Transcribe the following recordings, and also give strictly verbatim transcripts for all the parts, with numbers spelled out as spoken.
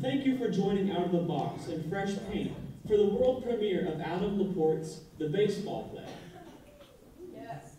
thank you for joining Out of the Box in fresh paint for the world premiere of Adam LaPorte's The Baseball Play. Yes.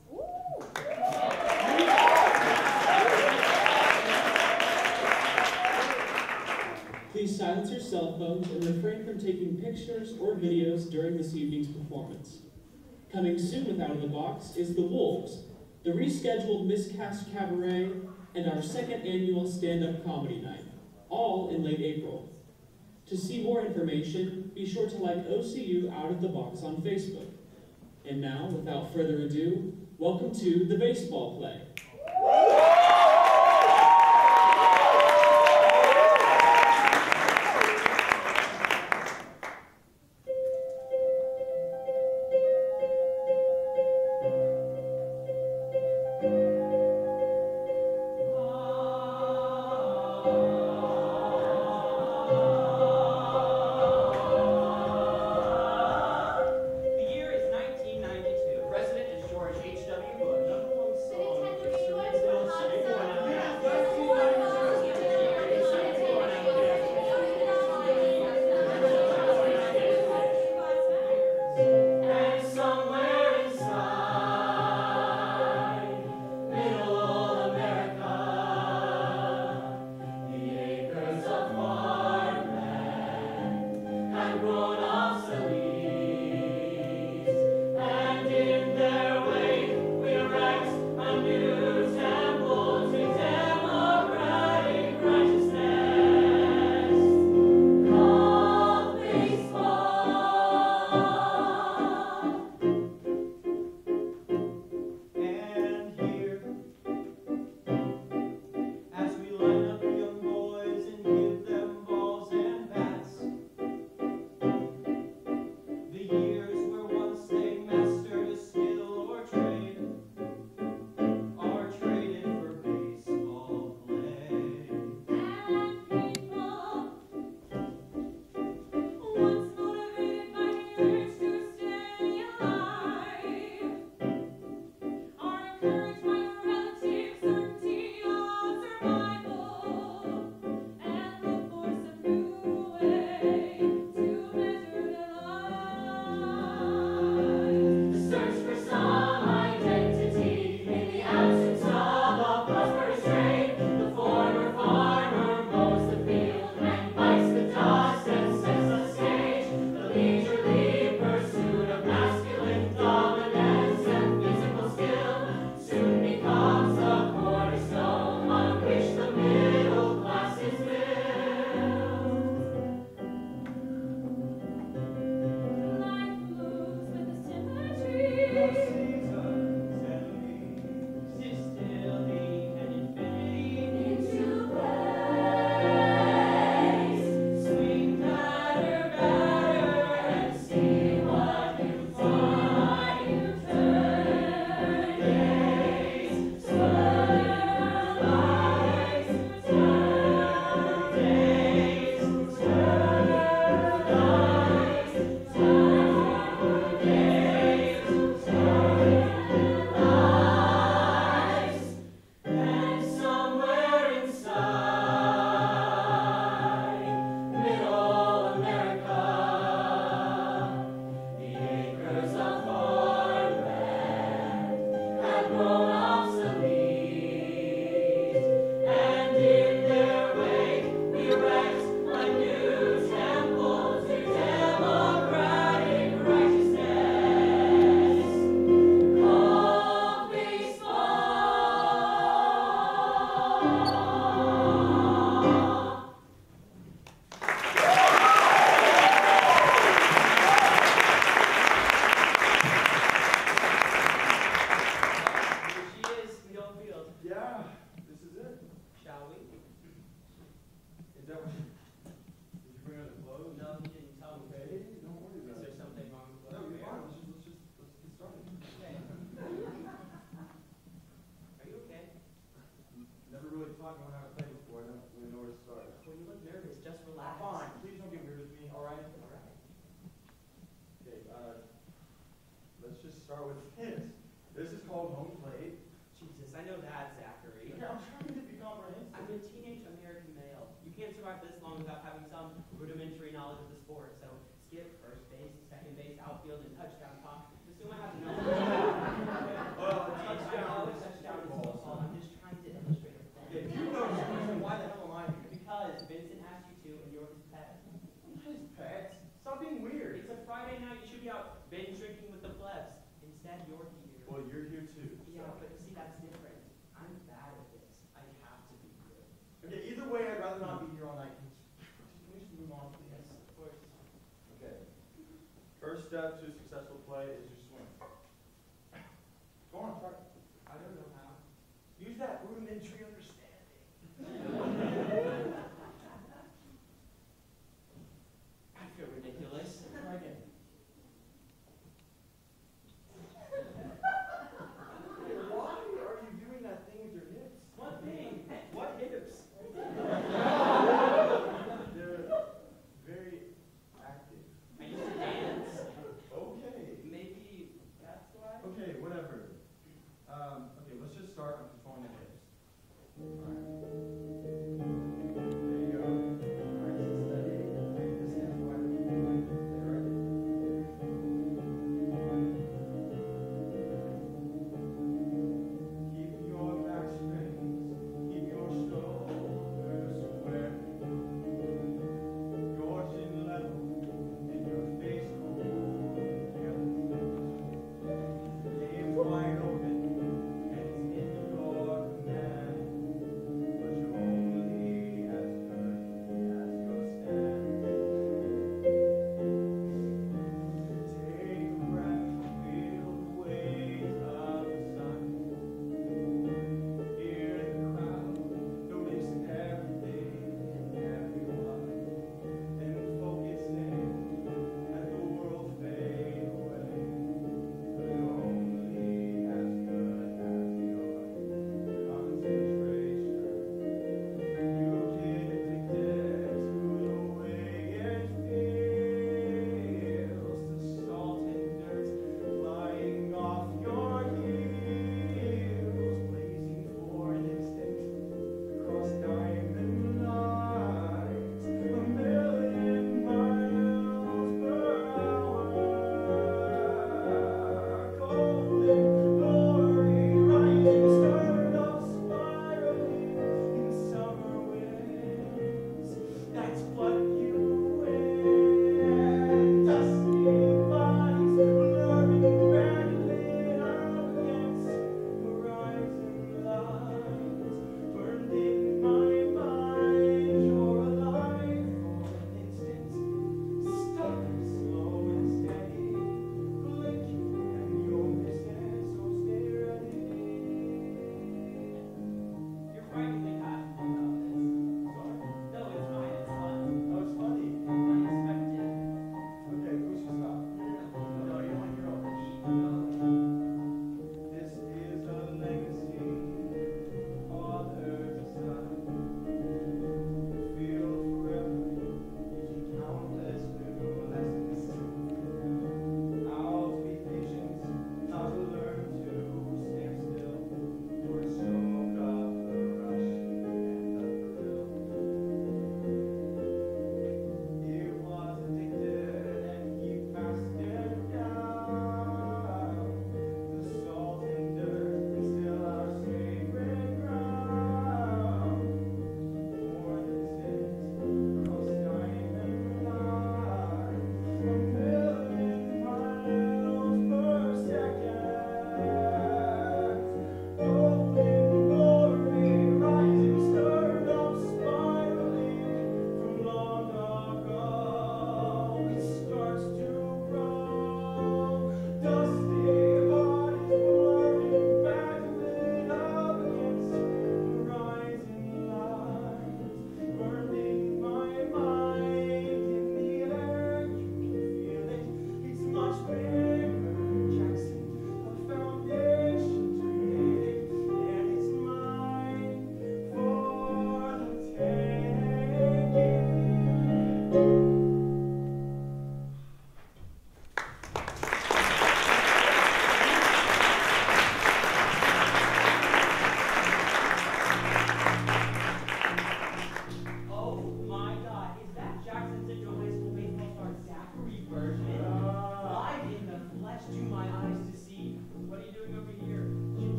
Please silence your cell phones and refrain from taking pictures or videos during this evening's performance. Coming soon with Out of the Box is The Wolves, the rescheduled Miscast Cabaret, and our second annual stand-up comedy night, all in late April. To see more information, be sure to like O C U Out of the Box on Facebook. And now, without further ado, welcome to The Baseball Play. survive this long without about having some rudimentary knowledge of the sport. So skip, first base, second base, outfield, and touchdown talk. Assume I have no. Well, I know touchdown is so small. I'm just trying to illustrate a point. Yeah, you know so why the hell am I here? Because Vincent asked you to, and you're his pet. I'm not his pet. Stop being weird. It's a Friday night. You should be out binge drinking with the plebs. Instead, you're here. Well, you're here too. Yeah, but see, that's different. I'm bad at this. I have to be good. Okay, either way, I'd rather not be here all night. Can we just move on, please? Yes, of course. Okay. First step to a successful play is your swing. Go on, try it. I don't know how. Use that rudimentary understanding. I feel ridiculous. Try again. Why are you doing that thing with your hips? What thing? What hips? They're very active. I used to dance. Okay. Maybe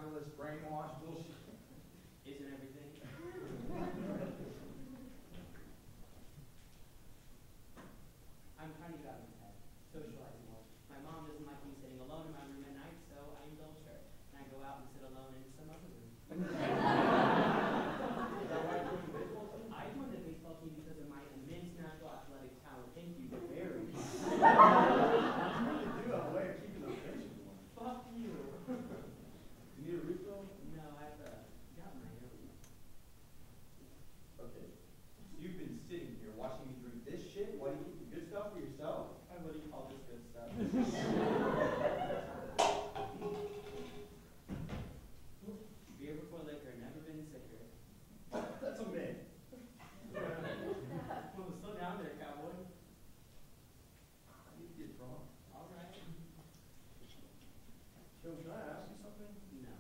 survivalist, brainwash bullshit. Isn't everything? I'm trying to get out of my head, socializing more. My mom doesn't like me sitting alone in my room at night, so I indulge her. And I go out and sit alone in some other room. Is that why you joined the baseball team? I joined the baseball team because of my immense natural athletic talent. Thank you very much. You really do have a way of keeping those tensions going. Fuck you. You need a refill? No, I've uh, got my own. Okay. So you've been sitting here watching me drink this shit while you keep the good stuff for yourself? And what do you call this good stuff? Beer before liquor, never been sicker. That's a myth. Well, slow down there, cowboy. I need to get drunk. All right. Joe, can I ask you something? No.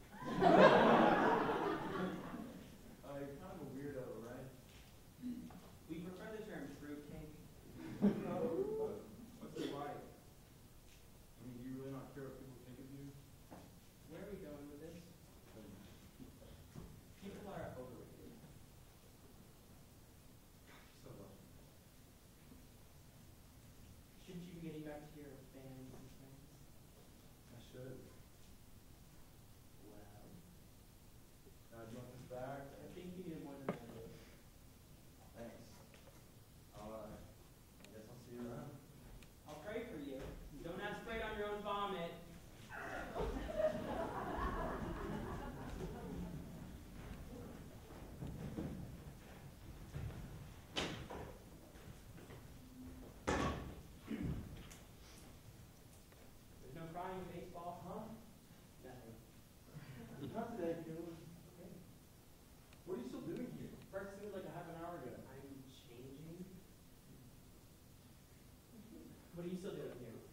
Uh, you're kind of a weirdo, right? We prefer the term fruitcake. No, but what's it like? I mean, do you really not care what people think of you? Where are we going with this? People are overrated. So lucky. Shouldn't you be getting back to your bands and things? I should. Well, Now, do you want this back? I think you need it more than I do. Thanks. I'll, uh, I guess I'll see you around. I'll pray for you. Don't have sprayed on your own vomit. There's no crying in baseball, huh? Nothing. Not today, Caleb. Okay. What are you still doing here? Practicing like a half an hour ago. I'm changing. What are you still doing here?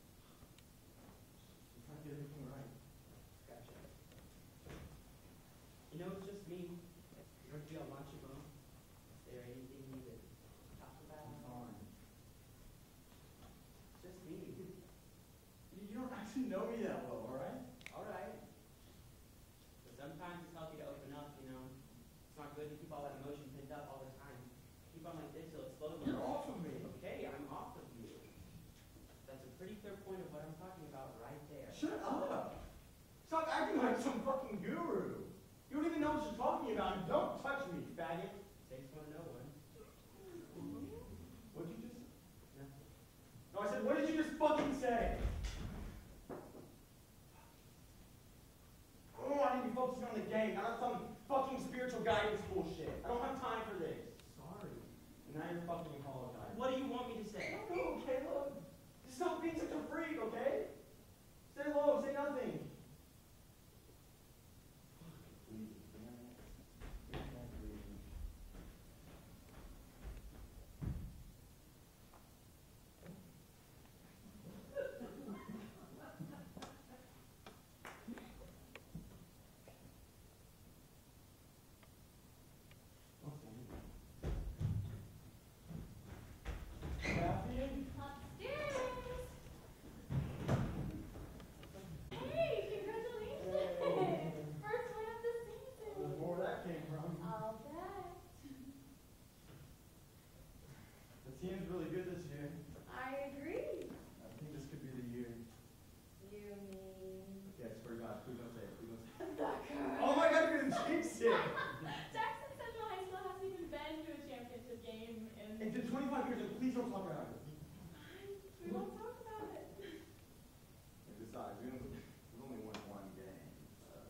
I'm trying to get everything right. Gotcha. You know, it's just me. Don't feel much of them. Is there anything you could talk about? I'm fine. It's just me. You, you don't actually know me that well, alright? Alright. But sometimes it's healthy to open up, you know. It's not good to keep all that emotion pent up all the time. Keep on like this, you'll explode. You're off of me. Okay, I'm off of you. That's a pretty clear point of what I'm talking about right there. Shut up! Stop acting like some fucking guru. You don't even know what you're talking about, and don't touch me, faggot. Takes one to know one. What'd you just say? Nothing. No, I said, what did you just fucking say? Oh, I need to be focusing on the game, not on some fucking spiritual guidance bullshit. I don't have time for this. Sorry. And now you're fucking apologizing. What do you want me to say? No, Caleb. Just stop being such a freak, okay? Stay low, say nothing. Kathy? Upstairs. Hey, congratulations. First one of the season. Where that came from. I'll bet. The team's really good this year. I agree. I think this could be the year. You mean Okay, I swear to God, please don't say it. Please don't say it. the curse? Oh my God, you're gonna jinx it! Jackson Central High School hasn't even been to a championship game in. It's been twenty-five years, and please don't talk about it. We won't talk about it. And besides, we don't, we've only won one game. Uh,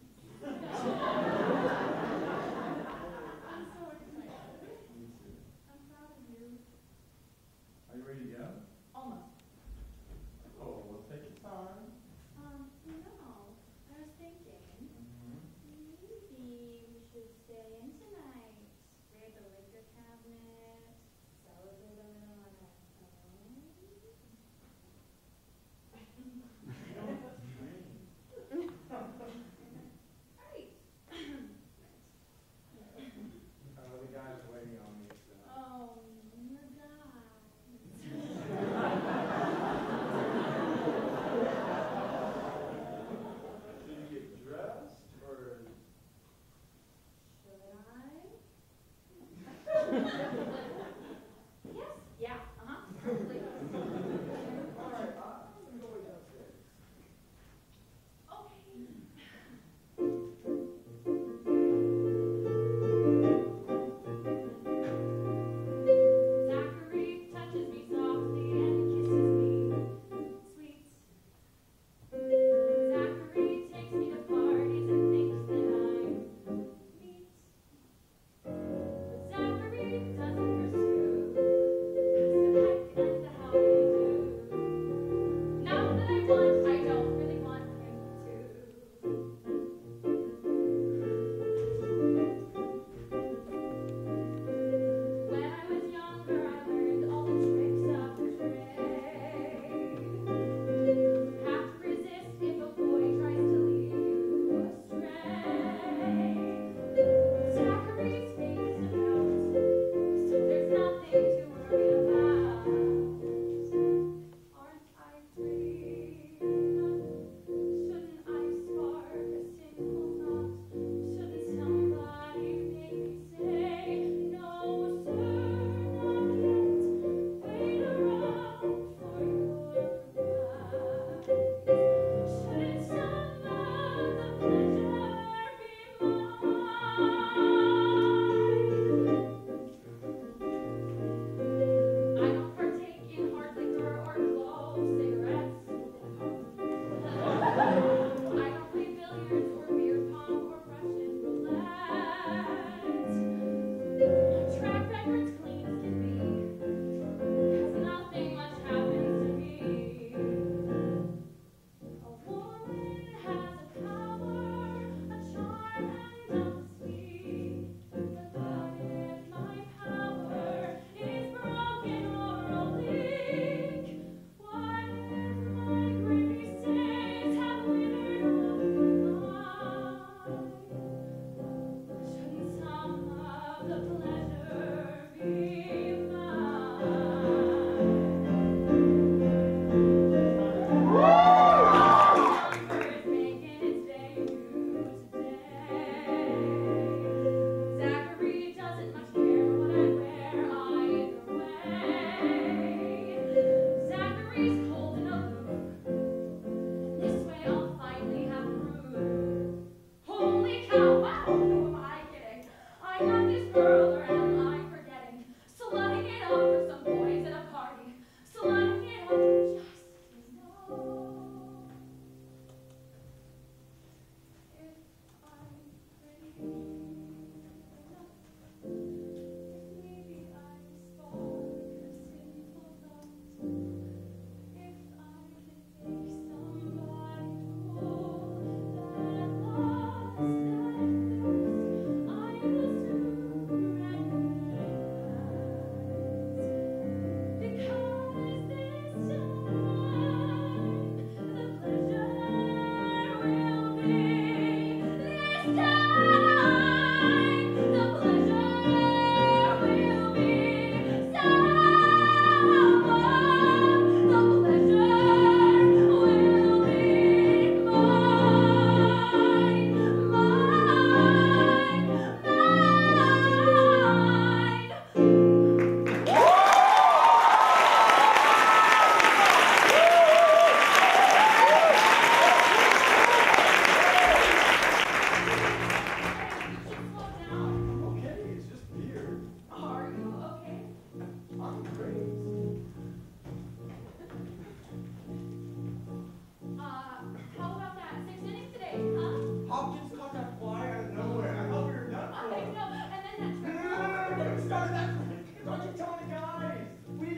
I'm so excited. me too. I'm proud of you. Are you ready to go? Almost. Oh, well, take your time. Um, you know, I was thinking. Mm-hmm. Maybe we should stay in tonight. Raid the liquor cabinet. Celebrate a little on our own. Right. Uh, the guys are waiting on me, so. Oh, the guys.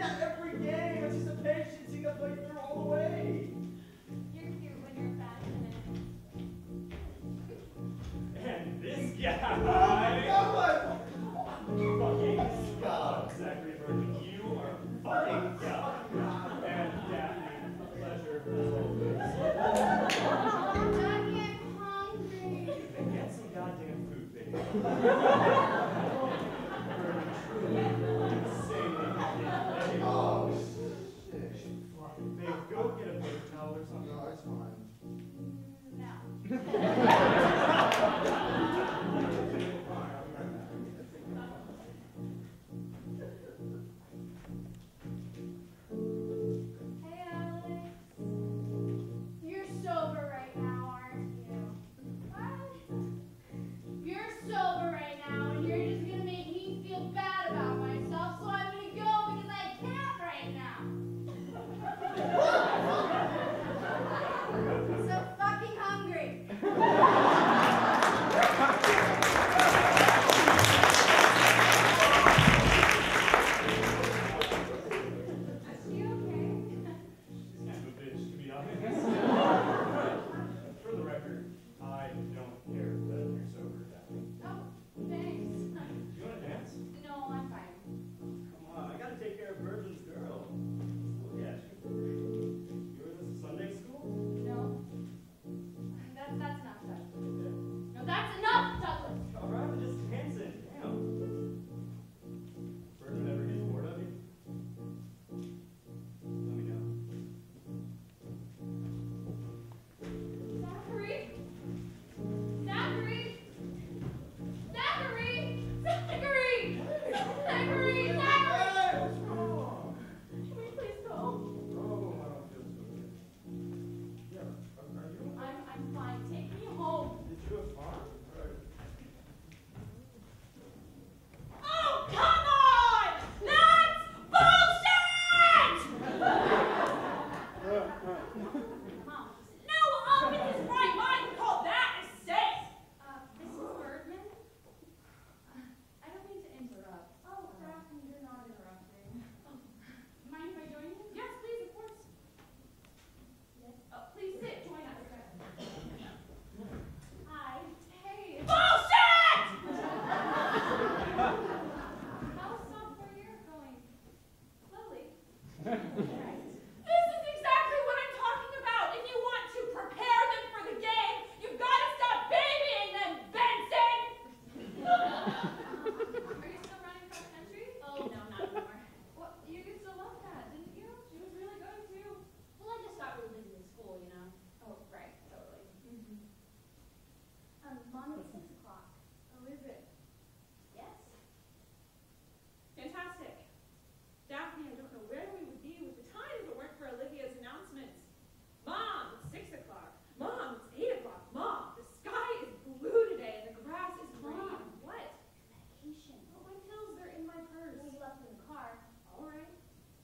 Yeah, every game, anticipation, seeing the play through all the way. You're cute when you're passionate. And this guy. God, fucking Scott. Zachary Burton, you are a fucking God. And Daphne, a pleasure as always. Daddy, I'm hungry. Then get some goddamn food, baby. Oh, shit. Babe, go get a paper towel or something. No, it's fine. No. Hey, Alex. You're sober right now, aren't you? What? You're sober right now, and you're just gonna make me feel bad about myself, so I'm gonna go because I can't right now. So fucking hungry. Is she okay? She's kind of a bitch, to be honest. For the record, I don't care that you're sober, Daphne. Oh, thanks. Do you want to dance? No, I'm fine. Come on, I gotta take care of Virgin's girl. Look at you. You were this Sunday school? No. That's that's enough, Douglas. No, that's enough, Douglas. Alright, I'm just dancing. Damn. Virgin ever get bored of you? Let me know. Zachary? Zachary? Zachary? Zachary? Zachary? Zachary? Hey, what's wrong? Can we please go? Oh, I don't feel so good. Yeah, are, are you? I'm I'm fine. Take me home. Did you have fun? Right. Oh, come on! That's bullshit! Mom, no one in his right mind would call that a safe. Uh, Missus Bergman? Uh, I don't mean to interrupt. Oh, Daphne, you're not interrupting. Oh, mind if I join you? Yes, please, of course. Yes. Oh, please sit. Join us. Hi. Hey. Bullshit! How's sophomore year going? Slowly. Right. This is exactly what I'm talking about. If you want to prepare them for the game, you've got to stop babying them, Benson! Are you still running cross country? Oh, no, not anymore. Well, you used to love that, didn't you? She was really good, too. Well, I just got really busy with school, you know? Oh, right, totally. Mm-hmm. Um, Mom, it's six o'clock. Oh, is it? Yes. Fantastic. Daphne, I don't know where we would be with the time if it weren't for Olivia's announcements. Mom, it's six o'clock. Mom, it's eight o'clock. Mom, the sky is blue today and the grass is green. Mom. What? Medication. Oh, my pills, they're in my purse. We left in the car. All right.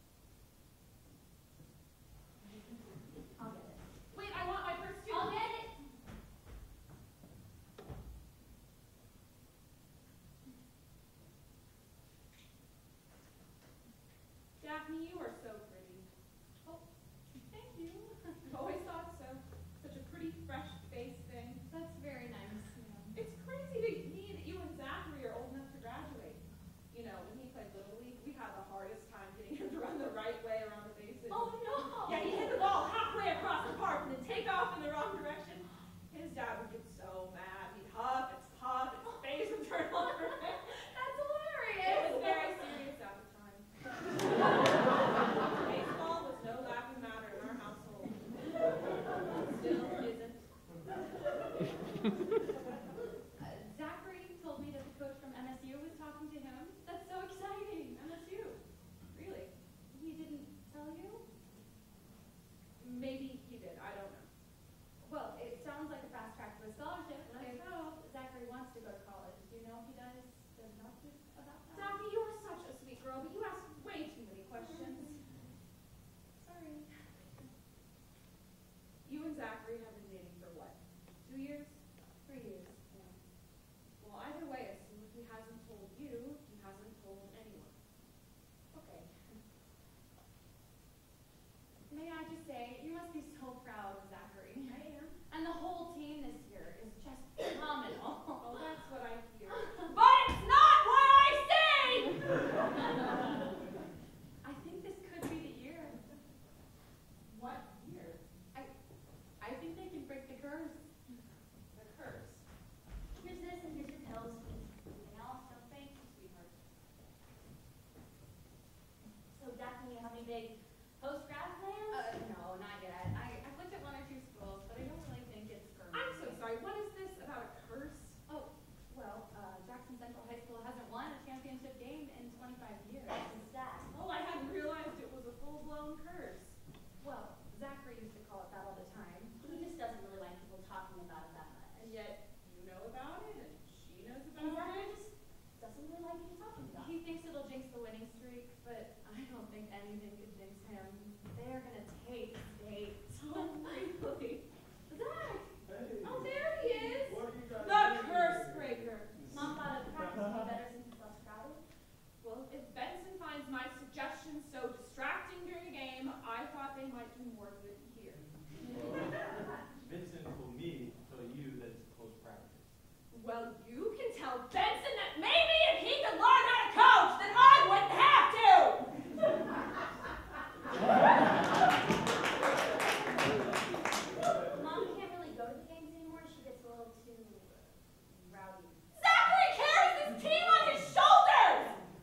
I'll get it. Wait, I want my purse too. I'll get it. Daphne, you are so pretty. Oh, thank you. I've always thought so. Such a pretty, fresh face thing. That's very nice. Yeah. It's crazy to me that you and Zachary are old enough to graduate. You know, when he played Little League, we had the hardest time getting him to run the right way around the bases. Oh, no. Yeah, he hit the ball halfway across the park and then take off in the wrong direction. His dad would get so mad. He'd huff and puff, and his face would turn all red. That's hilarious. It was very serious at the time. big post-grad plans? Uh, no, not yet. I, I've looked at one or two schools, but I don't really think it's for me. I'm so sorry. What is this about a curse? Oh, well, uh, Jackson Central High School hasn't won a championship game in twenty-five years. It's that. Oh, I hadn't realized it was a full-blown curse. Well, Zachary used to call it that all the time. He just doesn't really like people talking about it that much. And yet, you know about it, and she knows And about Zachary it. just doesn't really like people talking about it. He thinks it'll jinx the winning streak, but I don't think anything could jinx him. They're gonna take state. So really. Zach! Hey. Oh, there he is! What are you guys The doing curse here? breaker. Mom thought the practice would be better since it's less crowded. Well, if Benson finds my suggestions so distracting during a game, I thought they might do more good here. Vincent told me to tell you that it's close practice. Well, you can tell Benson that maybe if he could learn how to coach, then I wouldn't have to! Mom can't really go to the games anymore. She gets a little too rowdy. Zachary carries this team on his shoulders!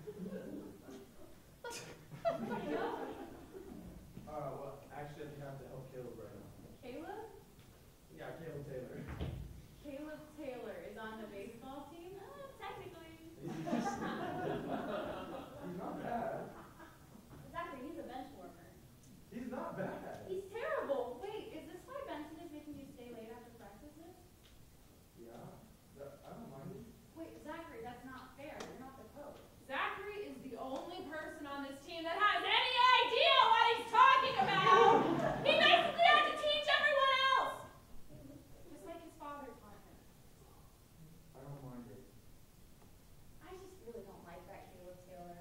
Uh, well, actually, I think I have to help Caleb right now. Caleb? Yeah, Caleb Taylor. Caleb Taylor is on the baseball team? Uh, technically. He's not bad. Zachary, he's a bench warmer. He's not bad. He's terrible. Wait, is this why Benson is making you stay late after practices? Yeah, that, I don't mind it. Wait, Zachary, that's not fair. You're not the coach. Zachary is the only person on this team that has any idea what he's talking about! He basically had to teach everyone else! Just like his father taught him. I don't mind it. I just really don't like that Caleb Taylor.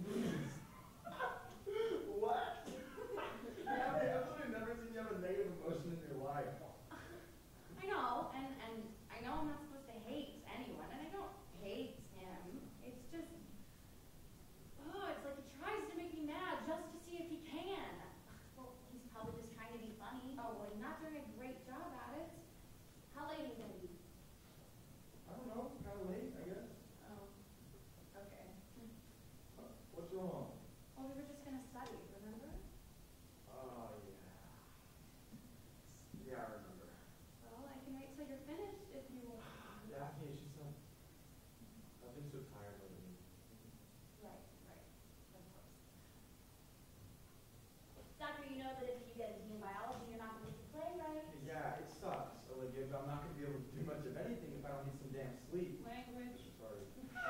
What? Yeah, I've literally never seen you have a negative emotion in your life. I know, and, and I know I'm not supposed to hate anyone, and I don't hate him. It's just, oh, it's like he tries to make me mad just to see if he can. Well, he's probably just trying to be funny. Oh, well, he's not doing a great job at it. How late are you gonna be? I don't know, kind of late, I guess. Oh, okay. Uh, What's wrong? Well, we were just gonna study, remember? Oh, yeah. Yeah, I remember. Well, I can wait till you're finished if you want. Daphne, she's so, I've been so tired lately. Right, right, of course. Zachary, you know that if you get a D in biology, you're not going to play, right? Yeah, it sucks, Olivia, but I'm not going to be able to do much of anything if I don't get some damn sleep. Language. Sorry.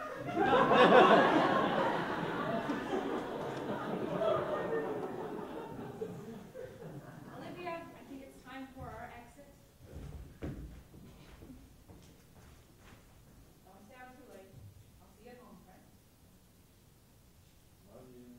Olivia, I think it's time for our exit. Don't stay out too late. I'll see you at home, right? Love you.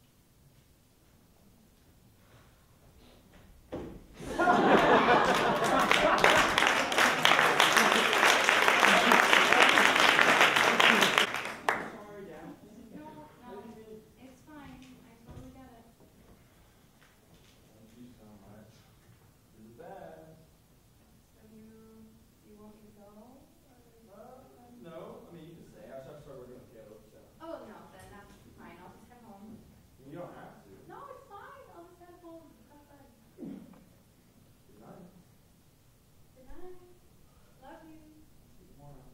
Sorry, Daphne. No, no, it's fine. I totally get it. Thank you so much. You're the best. So you, you want me to go? Or? Uh, no, I mean, you can stay. I just have to start working with Caleb, so. Oh, no, then that's fine. I'll just head home. You don't have to. No, it's fine. I'll just head home. Outside. Good night. Good night. Love you. See you tomorrow.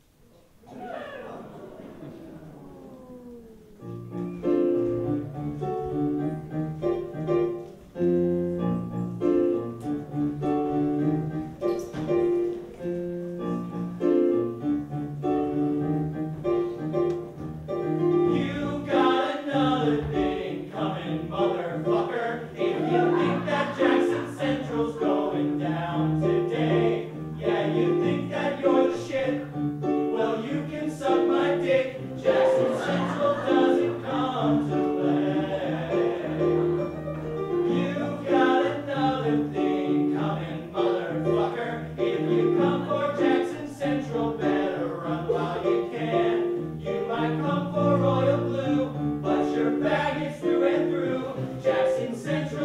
You got another thing coming, motherfucker. If you think that Jackson Central's going down today, yeah, you think that you're the shit. Well, you can suck my dick. Jackson Central doesn't come to play. You've got another thing coming, motherfucker. If you come for Jackson Central, better run while you can. You might come for Royal Blue, but your bag is through and through. Jackson Central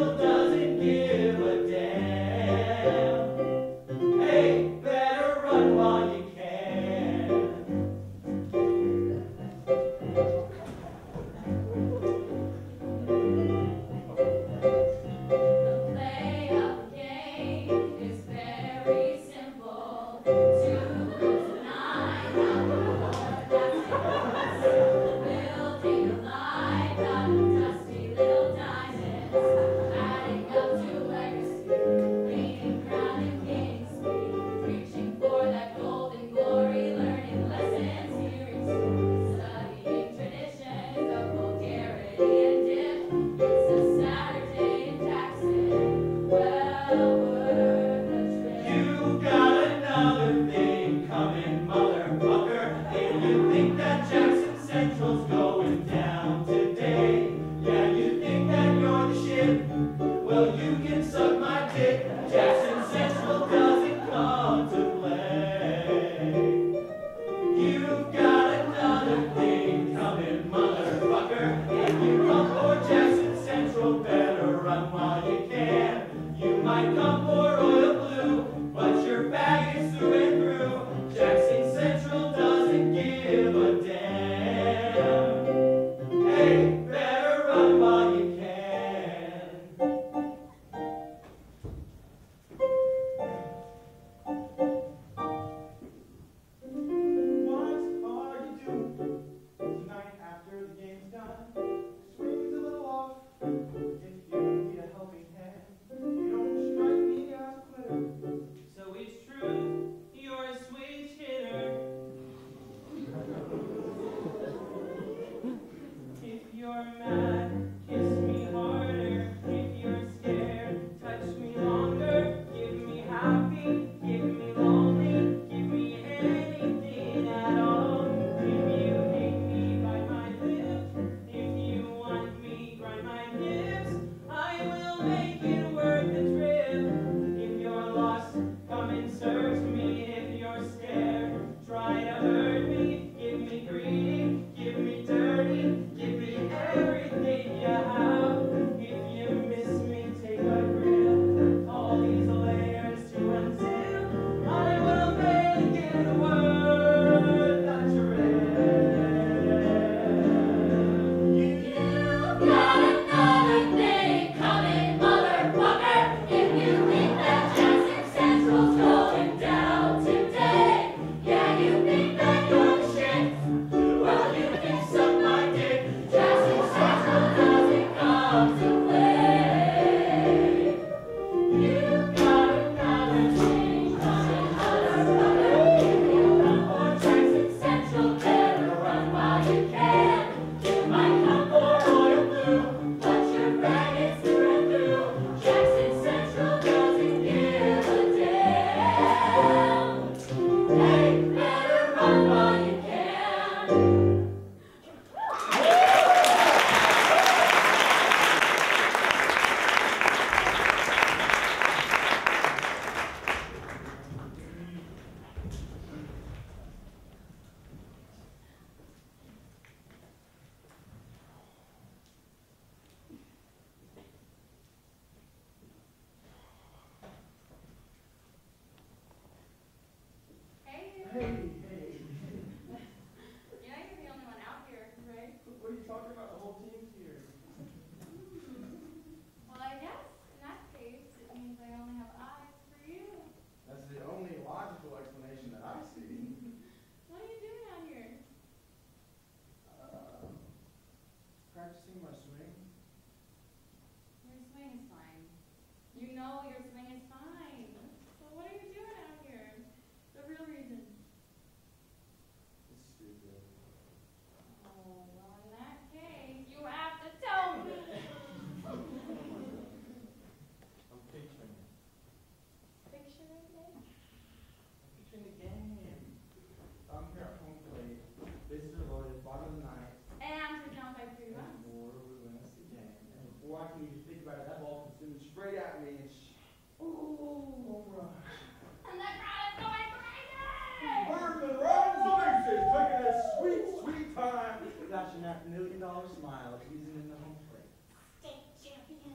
watching you just think about it, that ball comes zooming straight at me and sh- oh, home run. And the crowd is going crazy! Bergman runs the bases, taking a sweet, sweet time, flashing that million dollar smile as he's in the home plate. State champion.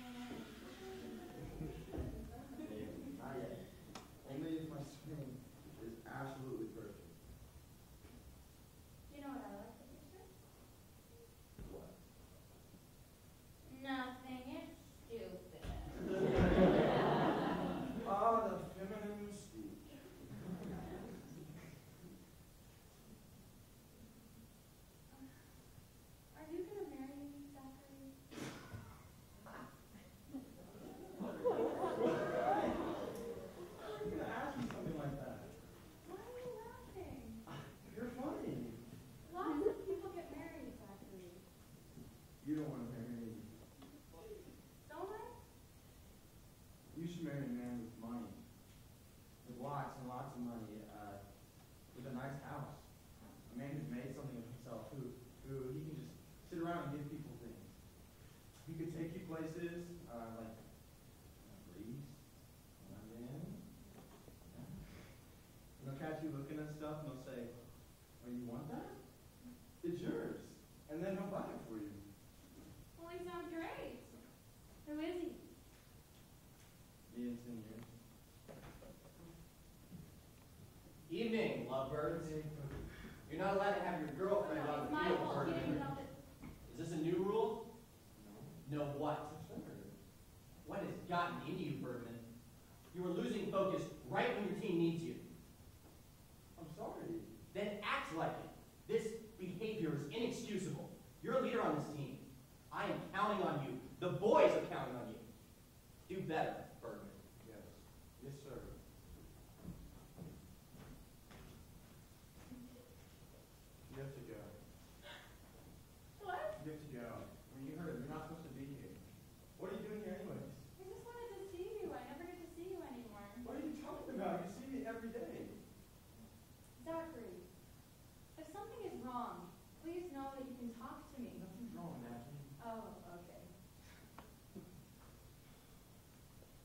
Not yet. Only if my swing is absolutely perfect. You know what I like the picture? What? Nothing. It's stupid. Ah, the feminine mystique. Are you gonna marry me, Zachary? How are you gonna ask me something like that? Why are you laughing? You're funny. Lots of people get married, Zachary. You don't want to marry me. Don't I? You should marry a man with money. With lots and lots of money, uh, with a nice house. A man who's made something of himself, who, who he can just sit around and give people things. He could take you places, uh, like Greece, London. Yeah. And they'll catch you looking at stuff and they'll say, oh, you want that? It's yours. And then he'll buy it for you. Well, he sounds great. Who is he? Me in ten years. Evening, lovebirds. You're not allowed to have your girlfriend on It's the my field, fault. He didn't Ferdinand. know that. Is this a new rule? No. No what? What has gotten into you, Bergman? You are losing focus right when your team needs you. I'm sorry. Then act like it. This behavior is inexcusable. You're a leader on this team. I am counting on you. The boys are counting on you. Do better, Bergman. Yes. Yes, sir. You have to go. What? You have to go. I mean, you heard it. You're not supposed to be here. What are you doing here anyways? I just wanted to see you. I never get to see you anymore. What are you talking about? You see me every day. Zachary, if something is wrong, please know that you can talk to me. Nothing's wrong, Daphne. Oh, okay.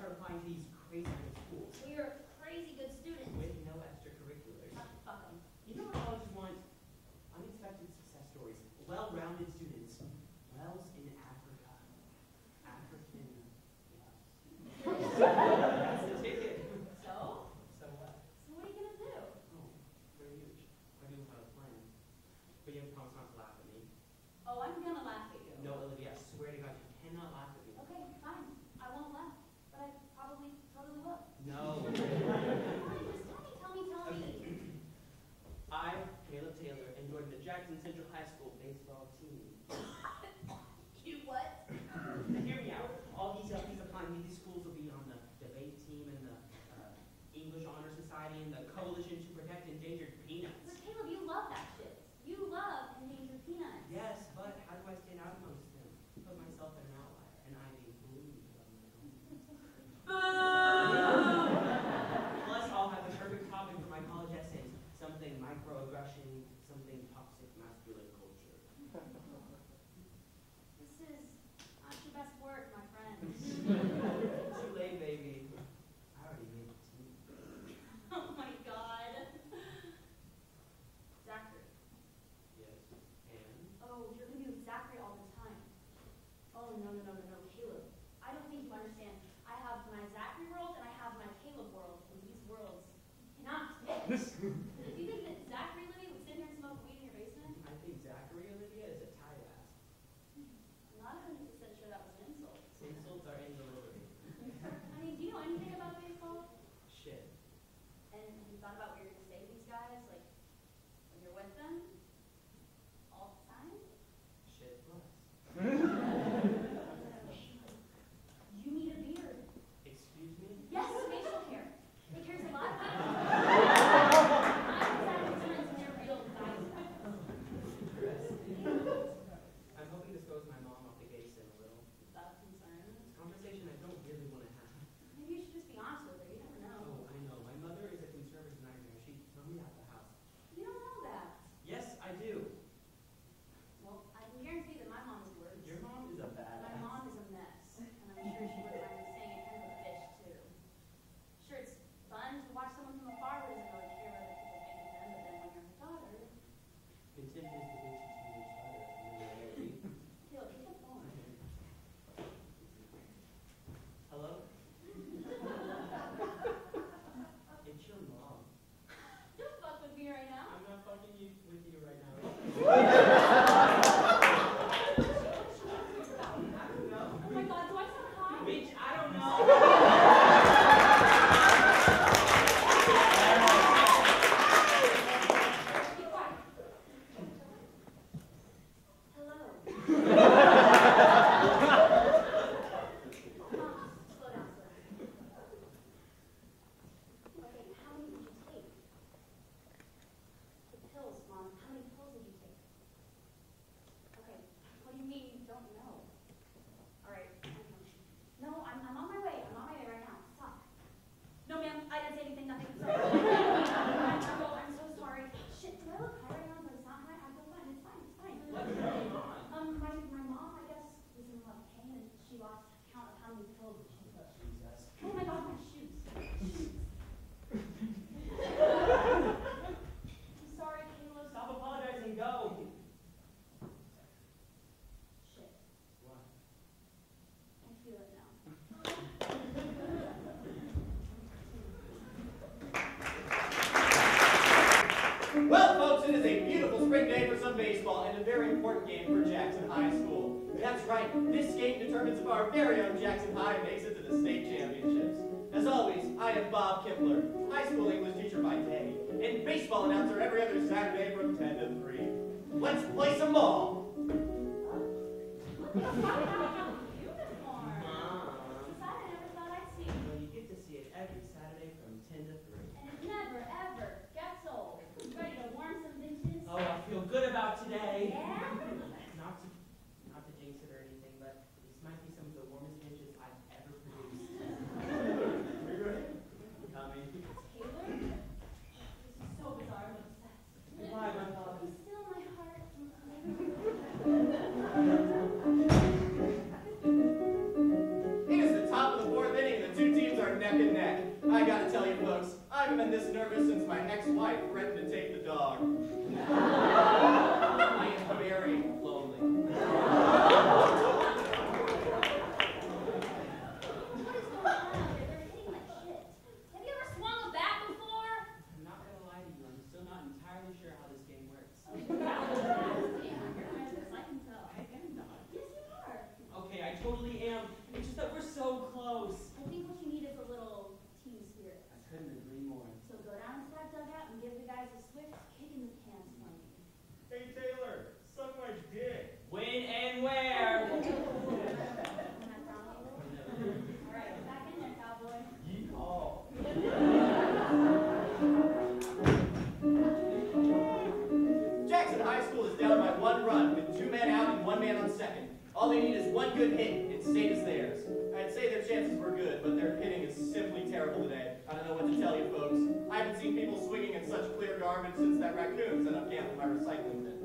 start applying to these crazy good schools We are crazy good students. with no extracurriculars. Uh, fuck 'em. You know what colleges want? Unexpected success stories, well-rounded students, wells in Africa, African, yes. That's the ticket. So? So what? So what are you gonna do? Oh, we're huge. I do have a plan. But you have to promise not to laugh at me. Oh, I'm gonna laugh at you. No, Olivia, I swear to God, you cannot laugh at me. Okay, fine. I won't laugh. But I probably totally will. No. Just tell me, tell me, tell me. I, Caleb Taylor, and joined the Jackson Central High School baseball team. You what? Now hear me out. All these young people applying to these schools will be on the debate team and the uh, English Honor Society and the Coalition to Protect Endangered Peanuts. But Caleb, you love that shit. You love endangered peanuts. Yes, but how do I stand out amongst them? Put myself in an outlier, and I be blue on my own. Plus, I'll have the perfect topic for my college essays. Something microaggression, something toxic masculine culture. This is not your best work, my friend. Too late, baby. I already made the team. Oh my god. Zachary. Yes, and? Oh, you're gonna be with Zachary all the time. Oh, no, no, no, no, no, Caleb. I don't think you understand. I have my Zachary world and I have my Caleb world, and these worlds cannot mix. Do you think that Zachary Libby would sit here and smoke weed in your basement? I think Zachary Olivia is a tight ass. I'm not one hundred percent sure that was an insult. Insults are in delivery. I mean, do you know anything about baseball? Shit. And have you thought about what you're gonna say to these guys, like, when you're with them? All the time? Shit plus. You need a beard. Excuse me? Yes, facial hair. It cares a lot about you. I'm exactly turns in their real guys. I'm hoping this throws my mom off the gates in a little. Is that a concern? It's a conversation I don't really want to have. Maybe you should just be honest with her. You never know. Oh, I know. My mother is a conservative nightmare. She'd throw me out the house. You don't know that. Yes, I do. Well, I can guarantee that my mom is worse. Your mom is a My badass. mom is a mess, and I'm sure she wouldn't mind me saying it, kind of a bitch too. Sure, it's fun to watch someone from afar who doesn't really care what other people think of them, but then when you're her daughter, Contempt is the bitch you teenage daughter. Caleb, pick up the phone. Hello? It's your mom. Don't fuck with me right now. I'm not fucking you with you right now. I don't know. Oh my god, do I sound hot? Bitch, I don't know. Be quiet. Hello. Mom, slow down, slow down. Okay, how many did you take? The pills, Mom. How many pills did you take? Okay, what do you mean you don't know? All right. No, I'm, I'm on my way. I'm on my way right now. Stop. No, ma'am, I didn't say anything. Nothing. Sorry. I'm, I'm, I'm so sorry. Shit, do I look high right now? Does it sound high? I feel fine. It's fine. It's fine. What's going on? Um, my, my mom, I guess, was in a lot of pain and she lost count of how many pills that she took. Jesus. Oh my god, my shoes. Shoes. I'm sorry, Caleb. Stop apologizing, go. Shit, What? I feel it now. Well, folks, it is a beautiful spring day for some baseball and a very important game for Jackson High School. That's right, this game determines if our very own Jackson High makes it to the state championships. As always, I am Bob Kipler, high school English teacher by day, and baseball announcer every other Saturday from ten to three. Let's play some ball! Uniform. Mom. Since I never thought I'd see. Well, you get to see it every Saturday from ten to three. And it never, ever gets old. Ready to warm some benches? Oh, I feel good about today. Yeah? Not to, not to jinx it or anything, but this might be some of the warmest benches I've ever produced. Coming. Taylor? This is so bizarre. I'm obsessed. Goodbye, my love. Be still, my heart. neck and neck. I gotta tell you folks, I haven't been this nervous since my ex-wife threatened to take the dog. I am very lonely. Have you ever swung a bat before? I'm not gonna lie to you, I'm still not entirely sure how this game works. I can tell. I am not. Yes, you are. Okay, I totally am. It's just that we're so close. I think what you need is a little team spirit. I couldn't agree more. So go down to that dugout and give the guys a swift kick in the pants for me. Hey, Taylor, suck my dick. When and where? Come back down a little. All right, get back in there, cowboy. Yeehaw. Jackson High School is down by one run with two men out and one man on second. All they need is one good hit. It's same as theirs. I'd say their chances were good, but their hitting is simply terrible today. I don't know what to tell you folks. I haven't seen people swinging in such clear garbage since that raccoon set up camp in my recycling bin.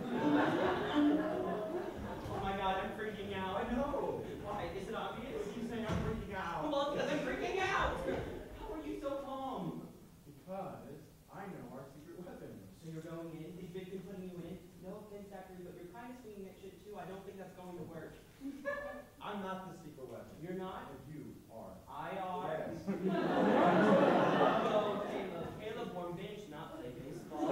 Oh my god, I'm freaking out. I know. Why? Is it obvious? You saying I'm freaking out. Well, because I'm freaking out. How are you so calm? Because I know our secret weapon. So you're going in? Is Vic been putting you in? No offense, Zachary, but you're kind of swinging at shit too. I don't think that's going to work. I'm not the secret weapon. You're not? But you are. I are. Yes. No, Caleb. Caleb wore bench, not play baseball.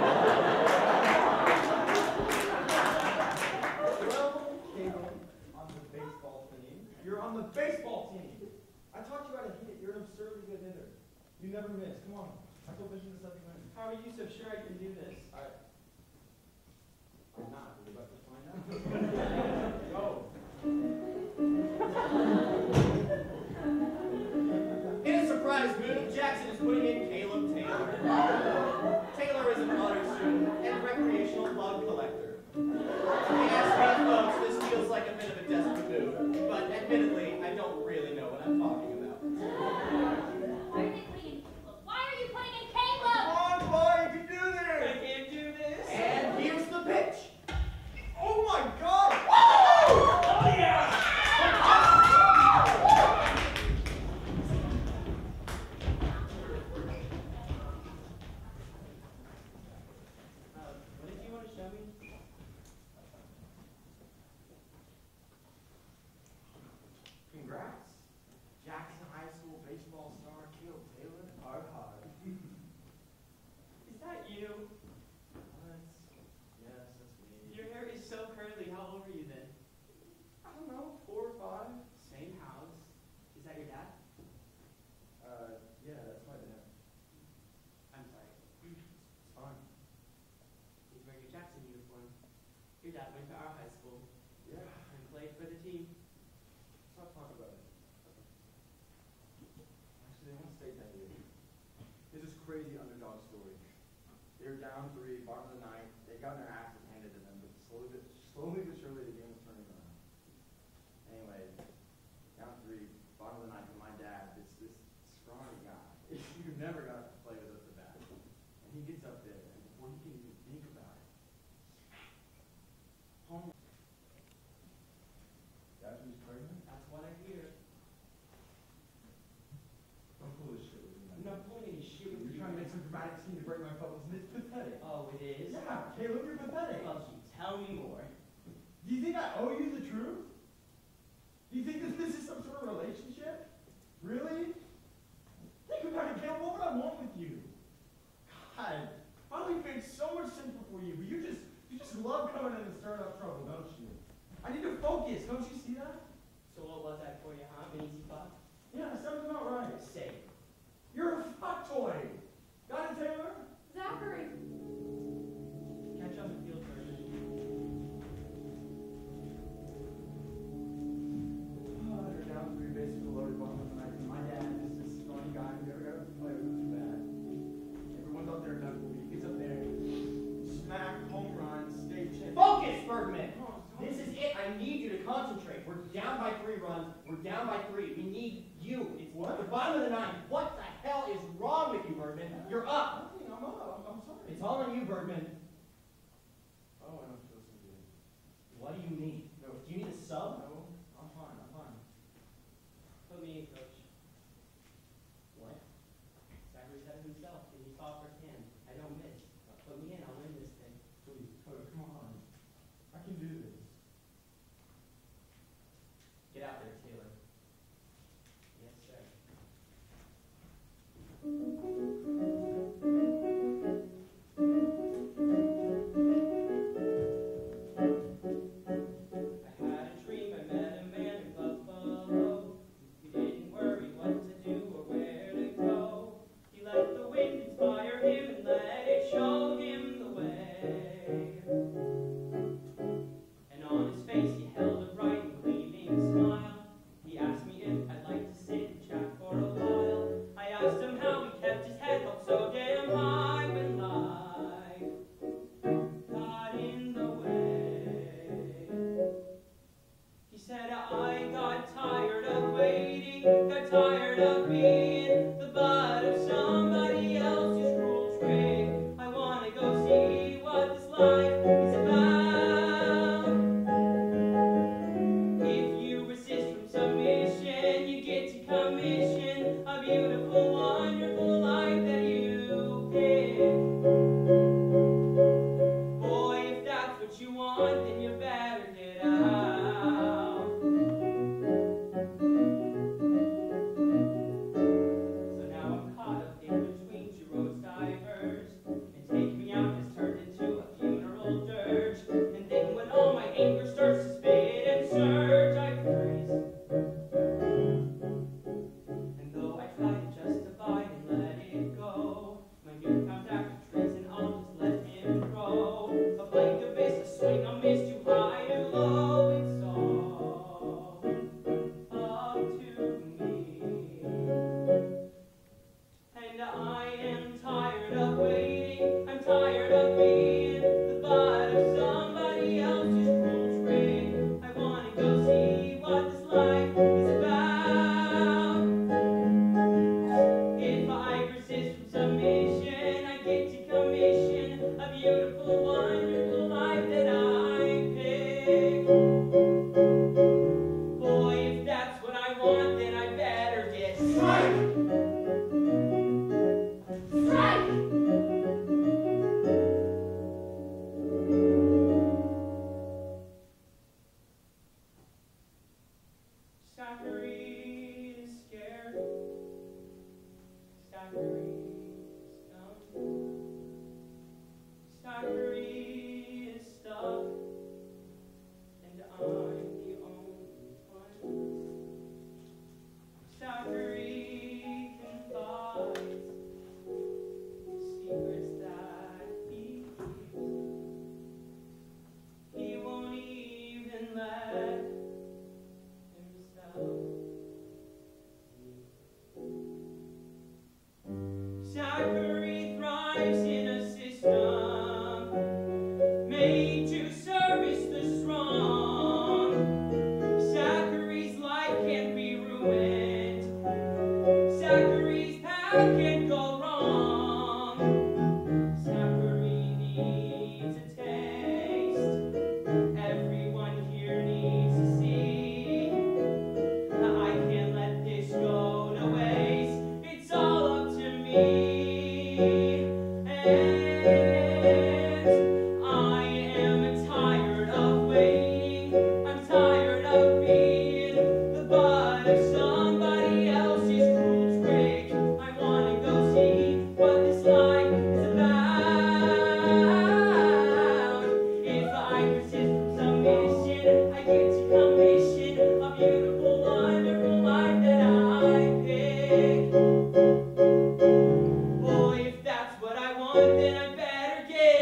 Well, Caleb, on the baseball team. You're on the baseball team. I taught you how to hit. You're an absurdly good hitter. You never miss. Come on. I go pitching the seventh inning. How are you so sure I can do this? I, I'm not. We're about to find out. Go. In a surprise move, Jackson is putting in Caleb Taylor. Taylor is an honor student and recreational bug collector. As me folks, this feels like a bit of a desperate move, but admittedly, I don't really know what I'm talking about. Why are they putting in Caleb? Why are you putting in Caleb? Come on, boy. You can do I this. can't do this. And here's the pitch. Oh my God. Oh yeah! Uh, what did you want to show me? Congrats. Jackson High School baseball star Caleb Taylor. Hard hard. Is that you? What? Yes, that's me. Your hair is so curly. How old were you then? I don't know, four or five. Same house. Is that your dad? Uh, yeah, that's my dad. I'm sorry. It's fine. He's wearing a Jackson uniform. Your dad went to our high school Yeah. and played for the team. Let's not talk about it. Actually, I want to state that here. There's this crazy underdog story. They were down three, bottom of the ninth. They got their asses handed to them, but slowly, but slowly but surely, the game was turning around. Anyway, down three, bottom of the ninth, and my dad, this this scrawny guy, you never got to play with us at bat, and he gets up there, and before he can even think about it, home. That's when he's pregnant. That's what I hear. Don't pull this shit with me. I'm not pulling any shit with You're you. trying to make some dramatic scene to break my bubbles, and it's pathetic. Oh, it is? Yeah, Caleb, you're pathetic. Well, gee, tell me more. Do you think I owe you the truth? Do you think that this is some sort of relationship? Really? Think about it, Caleb. What would I want with you? God, my life made so much sense before you, but you just you just love coming in and stirring up trouble, don't you? I need to focus. Don't you see that? So what was that for you, huh? An easy fuck? Yeah, that sounds about right. Say. You're a fuck toy. Got it, Taylor? Zachary! Catch up and field version. Oh, they're down three bases for loaded bottom of the ninth. My dad is this scrawny guy who never got to play with us bad. Everyone's up there knuckle. He gets up there, smack, home run, state champ. Focus, Bergman! This is it. I need you to concentrate. We're down by three runs. We're down by three. We need you. It's What? the bottom of the ninth. What the hell is wrong with you, Bergman? You're up. Nothing, I'm up. I'm, I'm sorry. It's all on you, Bergman. Oh, I don't feel so good. What do you need? No. Do you need a sub? No, I'm fine. I'm fine. Put me in, coach. being the butt of somebody else's cruel trick. I wanna go see what this life is about. If you resist from submission, you get to commission a beautiful, wonderful life that you pick. Boy, if that's what you want, then you better get out. So now I'm caught up in between two roads diverged, and Take Me Out has turned into a funeral dirge. And then when all my anger starts to spit and surge, I freeze. And though I try to justify and let it go, my newfound act of treason, I'll just let him grow. A blank abyss, a swing, a miss, too high, too low. It's all up to me. And I am tired of waiting, I'm tired of being the butt of somebody else's cruel trick. I wanna go see what this life is about. If I resist from submission, I get to commission a beautiful, wonderful life that I pick. Boy, if that's what I want, then I better get strike. Strike! Zachary is scared. Zachary is dumb. Zachary is stuck. And I'm the only one. Zachary confides secrets that he keeps. He won't even let himself. Zachary thrives in a system made to service the strong. Zachary's life can't be ruined. Zachary's path can't go wrong. Zachary needs a taste. Everyone here needs to see. I can't let this go to waste. It's all up to me. And I am tired of waiting. I'm tired of being the butt of somebody else's cruel trick. I wanna go see what this life is about. If I persist from submission, I get to commission a beautiful, wonderful life that I pick. Boy, if that's what I want, then I better get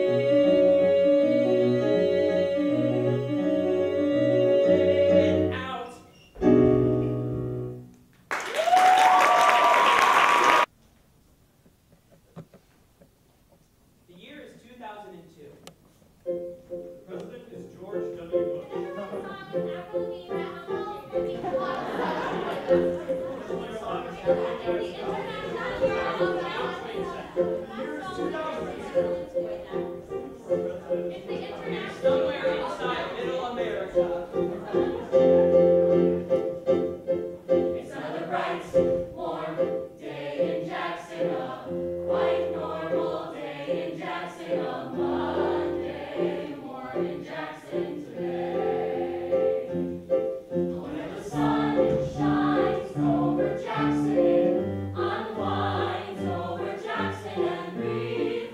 out. The year is two thousand two. The president is George W. Bush. Somewhere inside middle America. It's another bright, warm day in Jackson, a quite normal day in Jackson, a Monday morning Jackson today. Whenever the sun shines over Jackson, unwinds over Jackson and breathes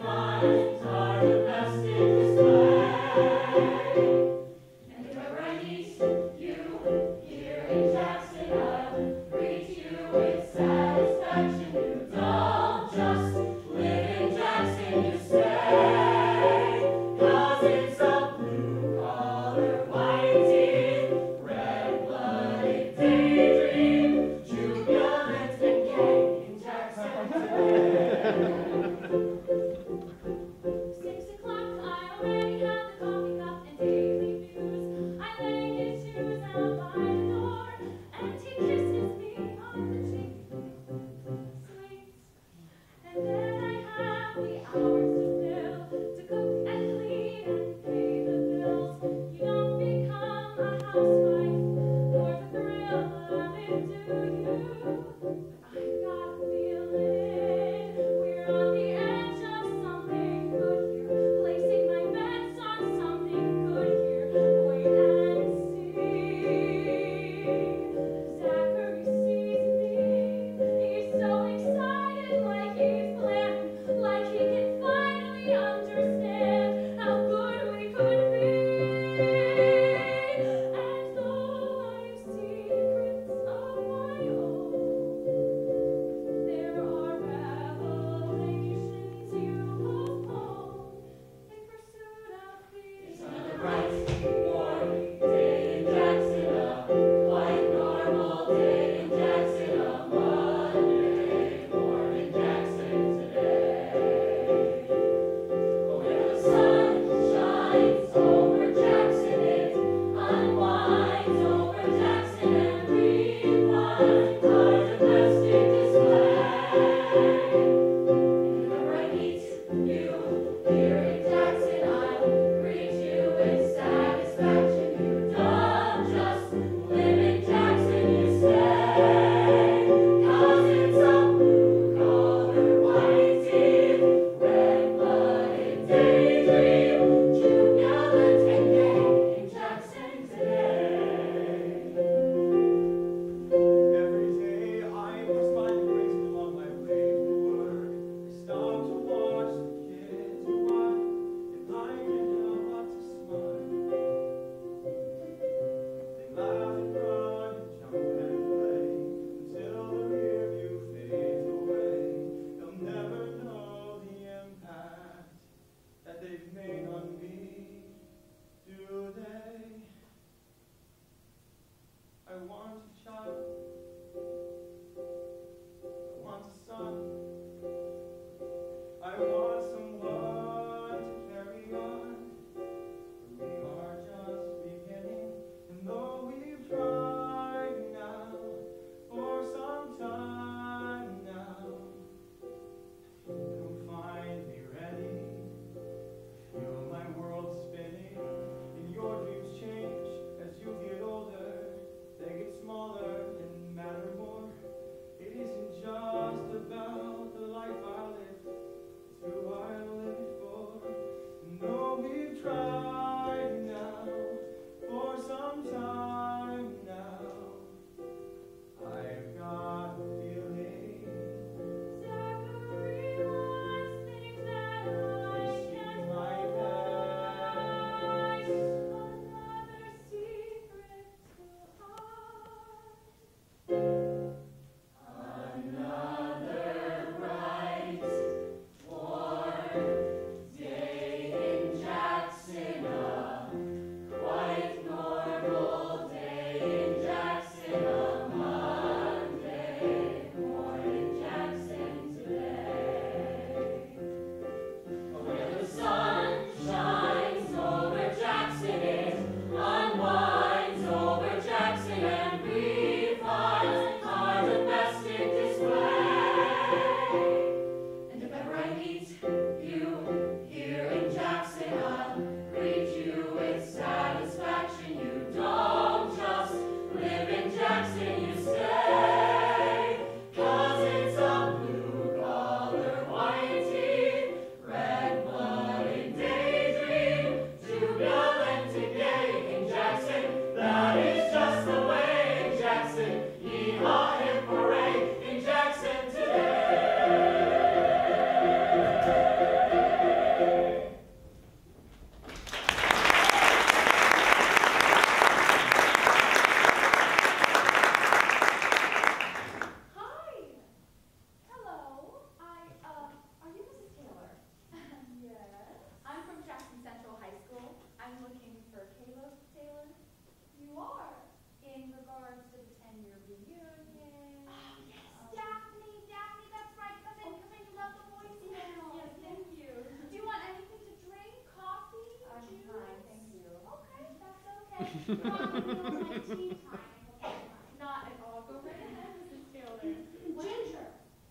Probably on my tea time. Not at all. Go right ahead, Missus Taylor. Ginger.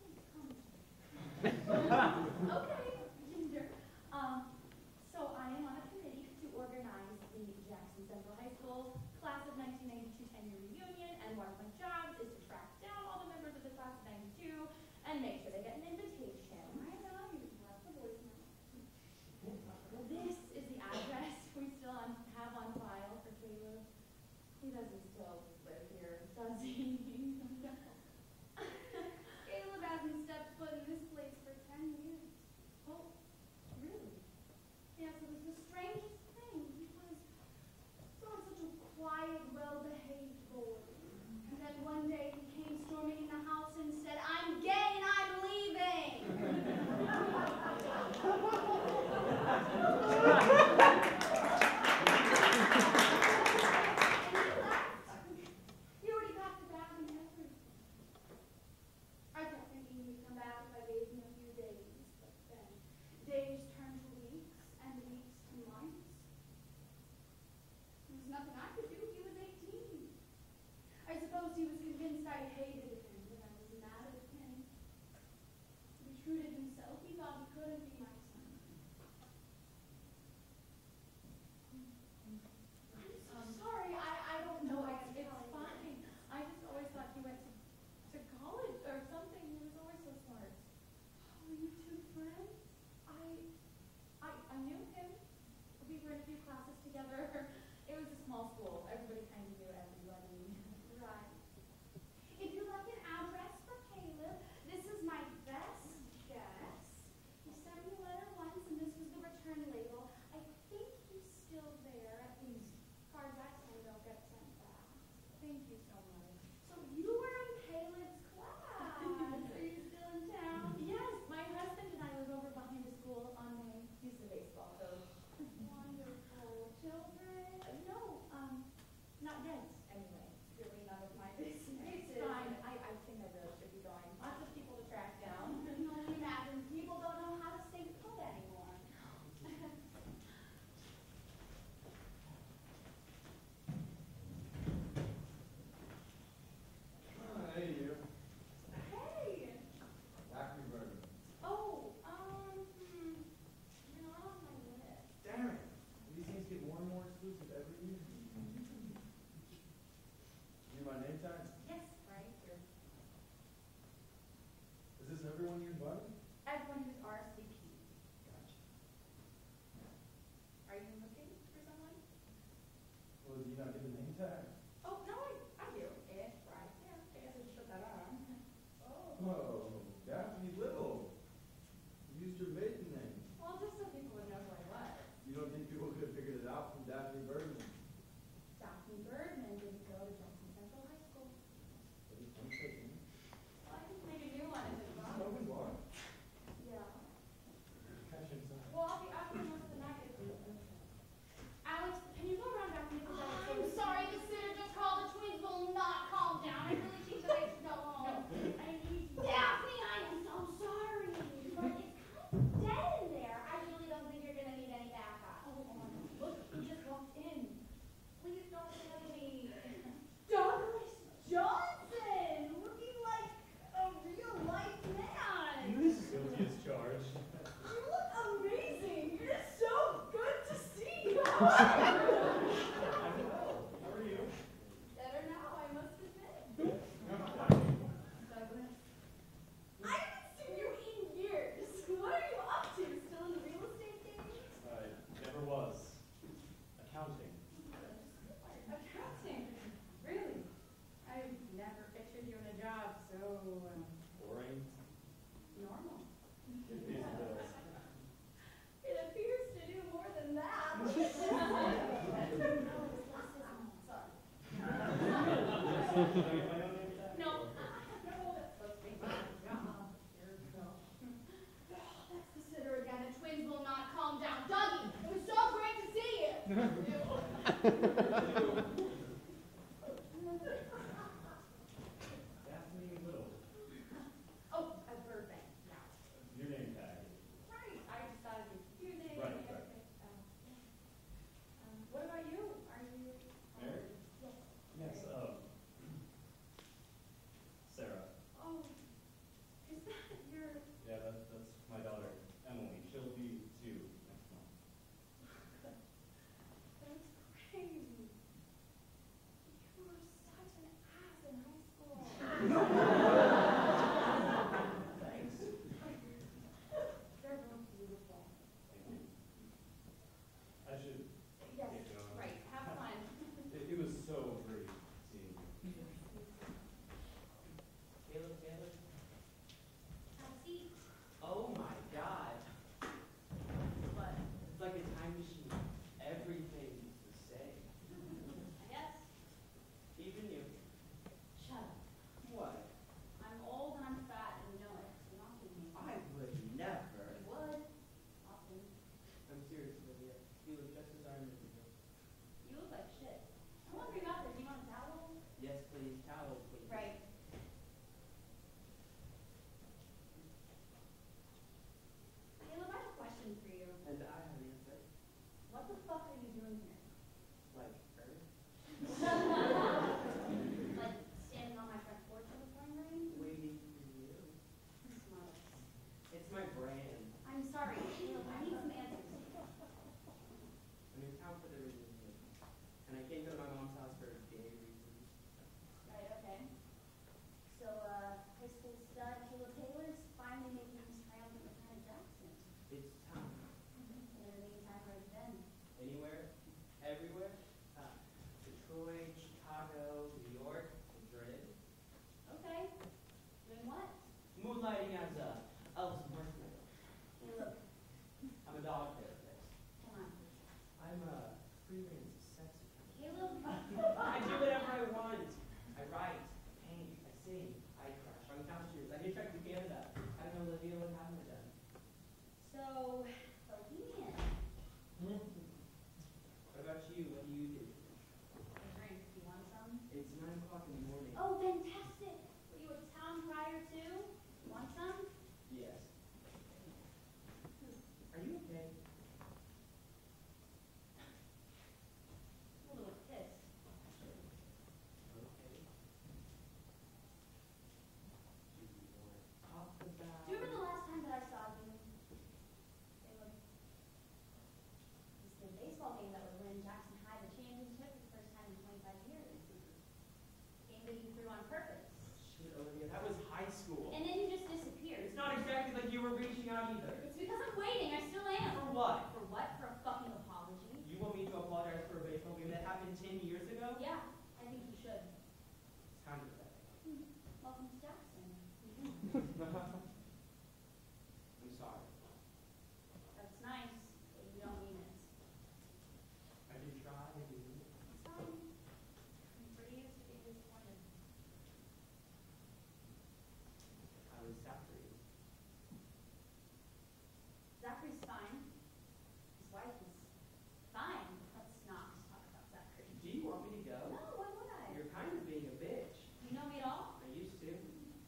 Okay, Ginger. Um, so I am on a committee to organize the Jackson Central High School class of nineteen ninety-two ten-year reunion, and one of my jobs is to track down all the members of the class of ninety-two and make sure they get an invitation. I know, you left the voicemail. This is the address we still on, have on file for Caleb. He doesn't still live here, does he? Caleb hasn't stepped foot in this place for ten years. Oh, really? Yes, it was the strangest thing. He was sort of such a quiet, well-behaved boy. And then one day he came storming in the house and said, "I'm gay and I'm leaving." He already packed a bag and everything. I kept thinking he'd come back if I gave him a few days, but then days turned to weeks and weeks to months. There was nothing I could do. He was eighteen. I suppose he was convinced I hated him, that I was mad at him. To be true to himself, he thought he couldn't be my son. I'm so sorry. I, I don't know. No, I it's, am it's telling you. fine. I just always thought he went to, to college or something. He was always so smart. Were you two friends? I, I, I knew him. We were in a few classes together. It was a small school. Everybody kind of knew everybody. Right. If you'd like an address for Caleb, this is my best guess. He sent me a letter once, and this was the return label. I think he's still there. At least cards I send don't get sent back. Thank you so much. So you were in Caleb's class. Are you still in town? Yes, my husband and I live over behind the school on my piece of baseball field. Wonderful. Children? Uh, no, um, not yet, anyway. It's really none of my business. It's It's fine. fine. I, I think I really should be going. Lots of people to track down. I can only imagine people don't know how to stay put anymore. Hey, you. Hey! Acme burger. Oh, um, hmm, you're not on my list. Damn it. These things get more and more exclusive every year. Need my name tag? Yes, right here. Is this everyone you invited? Everyone who's R S V P. Gotcha. Are you looking for someone? Well, do you not get a name tag? Oh, no, I, I do. It's right there. I guess I should put that on. Oh. Whoa, Daphne Little. You used your maiden name. Well, just so people would know who I was. You don't think people could have figured it out from Daphne Bergman? Daphne Birdman didn't go to Jackson Central High School. But it's uncertain. Well, I can make a new one if it's wrong. Open bar. Yeah. Cash inside. Well, I'll be out here most of the night if you Alex, can you go around back and get the I'm sorry, the sitter just called. The twins will not calm down. I really think that I should go home. I need you. Daphne, I am so sorry. But it's kind of dead in there. I really don't think you're going to need any backup. Oh, oh, look, he just walked in. Please don't tell me. Douglas Johnson, looking like a real life man. Guilty as charged. You look amazing. You're so good to see. I'm well. How are you? Better now, I must admit. Douglas. I haven't seen you in years. What are you up to? Still in the real estate game? I never was. Accounting. Accounting. Really? I've never pictured you in a job so um, Boring. normal. It pays the bills. It appears to do more than that. Can I get my own name tag? No. No, that's supposed to be my job. Here we go. That's the sitter again. The twins will not calm down. Dougie, it was so great to see you. Daphne Little. Oh, a Burbank. Yeah. Your name tag. Right. I just thought it'd be confusing. Right, right. Okay. Um, yeah. Um, what about you? Are you? Married? moonlighting as a elf's mercenary. Hey, look, I'm a dog therapist. come on. I'm a freelance sex offender. Caleb. I do whatever I want. I write, I paint, I sing, I crash on couches, I hitchhike to Canada. I don't know, Olivia, what haven't I done? So, Bohemian. What about you? What do you do? A drink. Do you want some? It's nine o'clock in the morning. Oh, fantastic. Were you a town crier too? Want some? Yes. Are you okay? I'm a little pissed. Okay. Do you want to talk about? Do you remember the last time that I saw you? Caleb? It's the baseball game that would win Jackson High the championship for the first time in twenty-five years. Game that you threw on purpose. Shit, Olivia, that was high school. And then you just disappeared. It's not exactly like you were reaching out either. It's because I'm waiting. I still am. For what? For what? For a fucking apology? You want me to apologize for a baseball game that happened ten years ago? Yeah, I think you should. It's kind of pathetic. Welcome to Jackson. I'm sorry. That's nice, but you don't mean it. I did try. I did. It's fine. I'm pretty used to being disappointed. I was Zachary. Zachary's fine. His wife is fine. Let's not talk about Zachary. Do you want me to go? No, why would I? You're kind of being a bitch. You know me at all? I used to.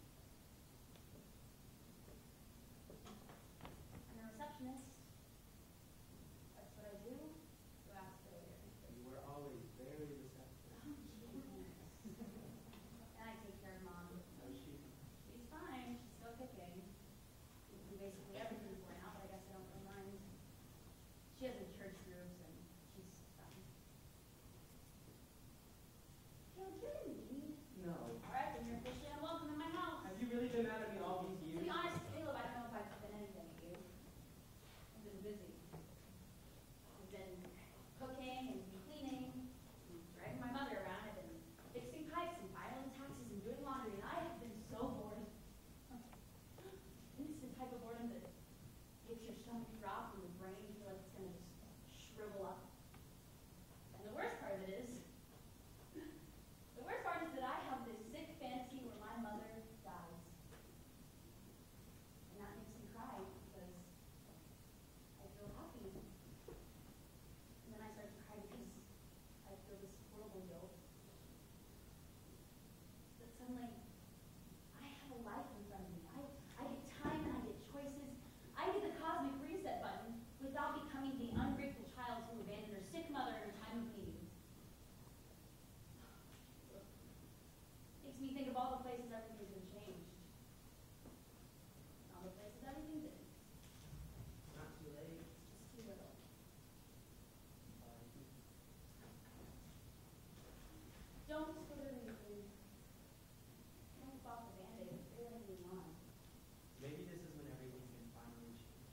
I'm a receptionist. That's what I do. You asked earlier. You were always very receptive. Oh, Jesus. And I take care of Mom. How's she? She's fine. She's still kicking. We do basically everything for her now, but I guess I don't really mind. She has a church groups and she's fine. Caleb, you're in need. No. All right, then you're officially unwelcome in my house. Have you really been mad at me all these To years? be honest, Caleb, I don't know if I've been anything at you. I've been busy. I've been cooking and cleaning, and driving my mother around. I've been fixing pipes and filing taxes and doing laundry, and I have been so bored. And it's the type of boredom that makes your stomach drop and your brain feel like it's gonna just shrivel up. And the worst part of it is, the worst part is that I have this sick fantasy where my mother dies. And that makes me cry because I feel happy. And then I start to cry because I feel this horrible guilt. But suddenly, I have a life in front of me. I, I get time and I get choices. I get the cosmic reset button without becoming the ungrateful child who abandoned her sick mother in her time of need. Makes me think of all the places everything's been changed. And all the places everything didn't. Not too late. Just too little. Don't Twitter anything. Don't pop the band-aid. Figure anything on. Maybe this is when everything can finally change.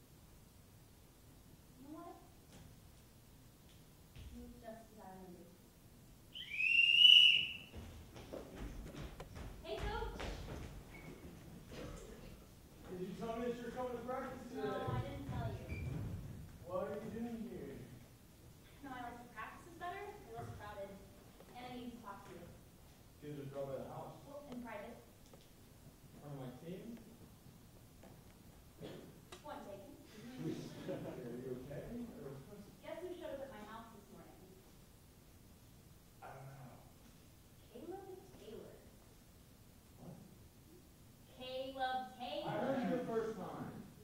You know what? Move just as I remember. Hey, Coach! Did you tell me that you're coming to practice No, today? I didn't tell you. What are you doing here? No, I like the practices better. They're less crowded. And I need to talk to you. Kids are drove by the house. Well, in private. On my team? Point taken. Are you okay? Or- Guess who showed up at my house this morning? I don't know. Caleb Taylor. What? Caleb I Taylor. heard you the first time.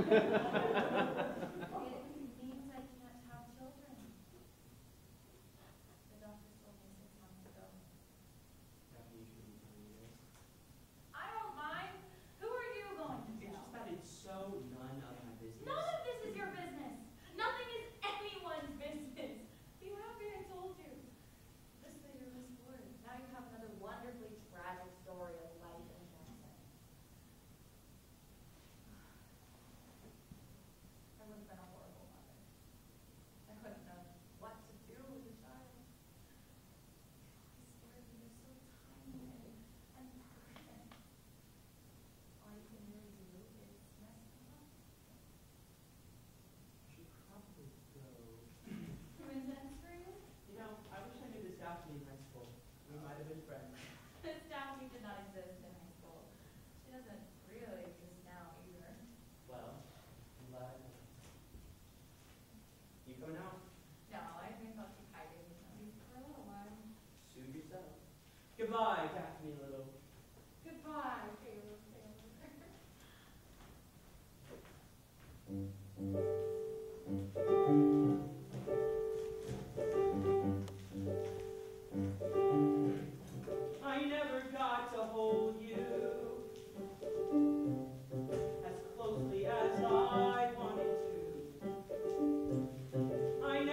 means I can't have children. The doctor told me six months ago. Daphne, you shouldn't be telling me this. I don't mind. Who are you going to It's tell? just that it's so none of my business. None of this is your business. Nothing is anyone's business. Be happy I told you. Just that you're Miss Ford. Now you have another wonderfully tragic story of life in Jackson. I would have been a horrible mother. I couldn't know what to do with a child. I swear to you, you're so tiny and, and perfect. All you can really do is mess them up. I should probably go. Too intense for you? You know, I wish I knew this Daphne in high school. We might have been friends. Miss Daphne did not exist in high school. She doesn't really exist now either. Well, I'm glad I know. You coming out? No, I think I'll keep hiding at least for a little while. Suit yourself. Goodbye, Daphne Little. Goodbye, Taylor Taylor. I never got to hold you as closely as I wanted to. I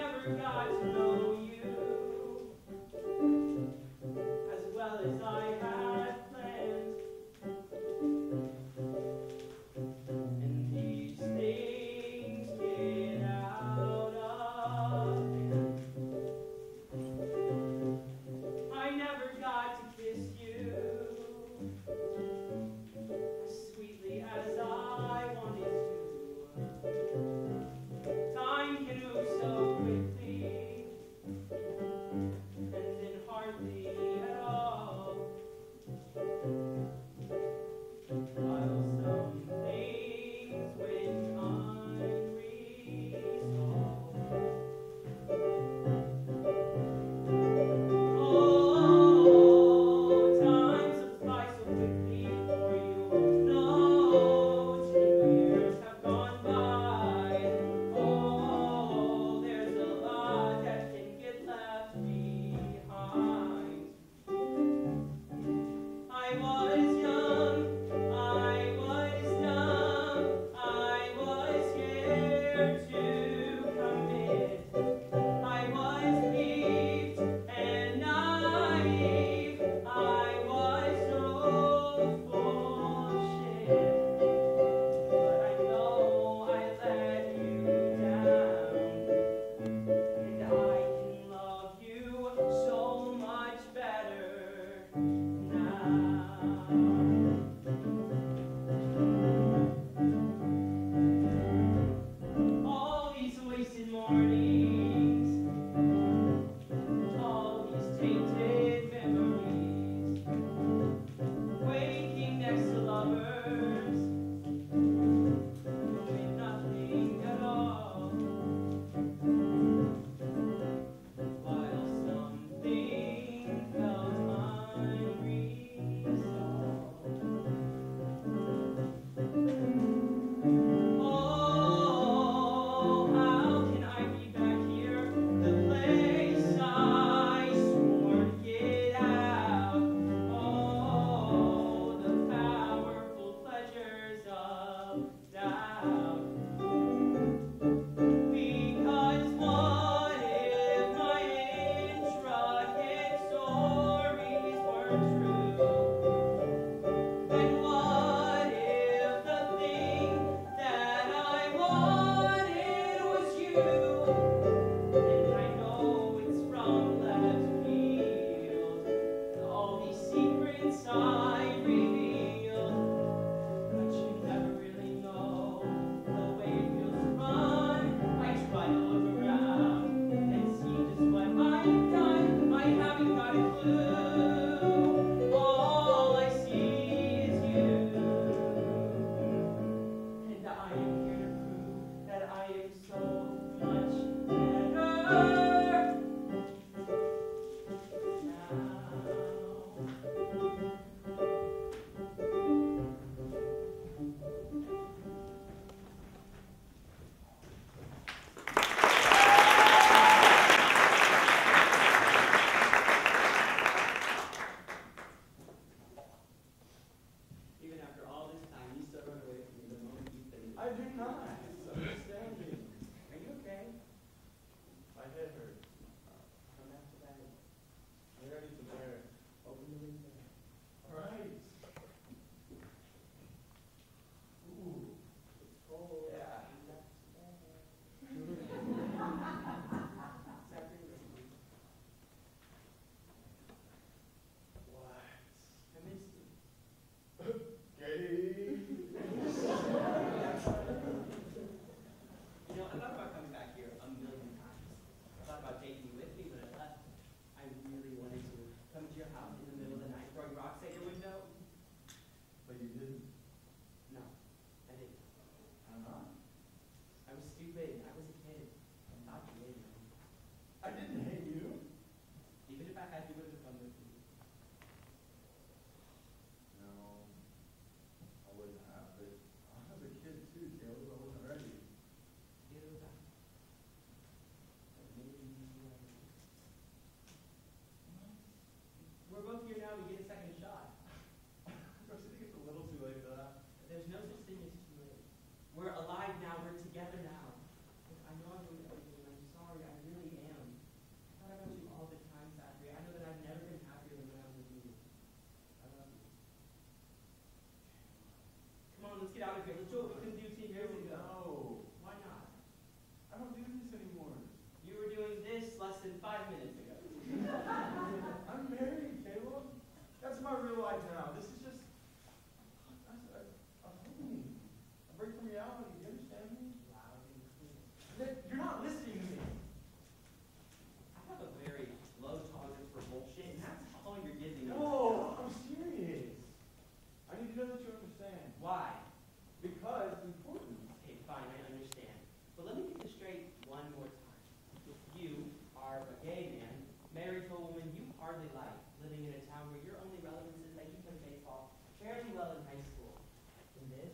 here. Let's do what we couldn't do ten years ago. No. Why not? I don't do this anymore. You were doing this less than five minutes ago. I'm married, Caleb. That's my real life now. This is just a, a, a home. A break from reality. Do you understand me? Loud and clear. Nick, you're not listening to me. I have a very low tolerance for bullshit, and that's all you're giving me. No, I'm serious. I need to know that you understand. Why? Because it's important. Okay, fine, I understand. But let me get this straight one more time. You are a gay man, married to a woman you hardly like, living in a town where your only relevance is that you play baseball fairly well in high school. And this?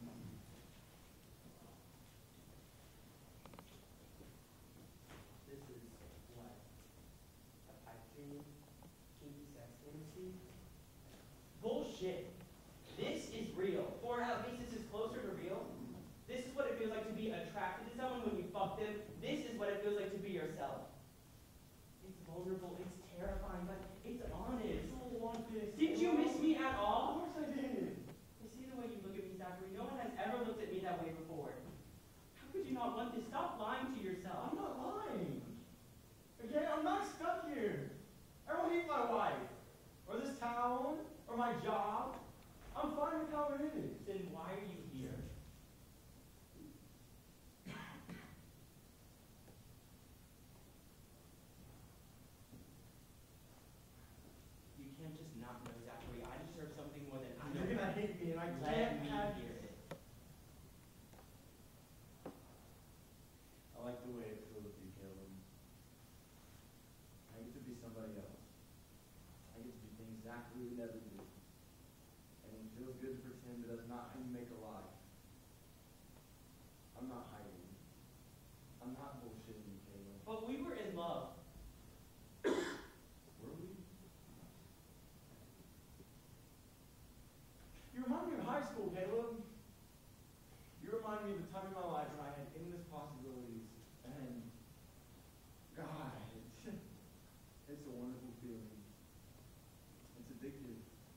This is what? A pipe dream? Kinky sex fantasy? Bullshit! This is real. Or at least this is closer to real. This is what it feels like to be attracted to someone when you fuck them. This is what it feels like to be yourself. It's vulnerable, it's terrifying, but it's honest. I don't want this. Did you miss me at all? Of course I did. I see the way you look at me, Zachary. No one has ever looked at me that way before. How could you not want this? Stop lying to yourself. I'm not lying. Okay, I'm not stuck here. I don't hate my wife, or this town, or my job. I'm fine with how it is. Then why are you here? You can't just not know, Zachary. I deserve something more than I know. You're gonna hate me, and I Let can't me have hear it. I like the way it feels with you, Caleb. I get to be somebody else. I get to do things Zachary would never do. And it feels good to pretend, but that's not how you make a lie. I'm not hiding. I'm not bullshitting you, Caleb. But we were in love. Were we? You remind me of high school, Caleb. You remind me of the time in my life when I had endless possibilities. And, God, it's, it's a wonderful feeling. It's addictive.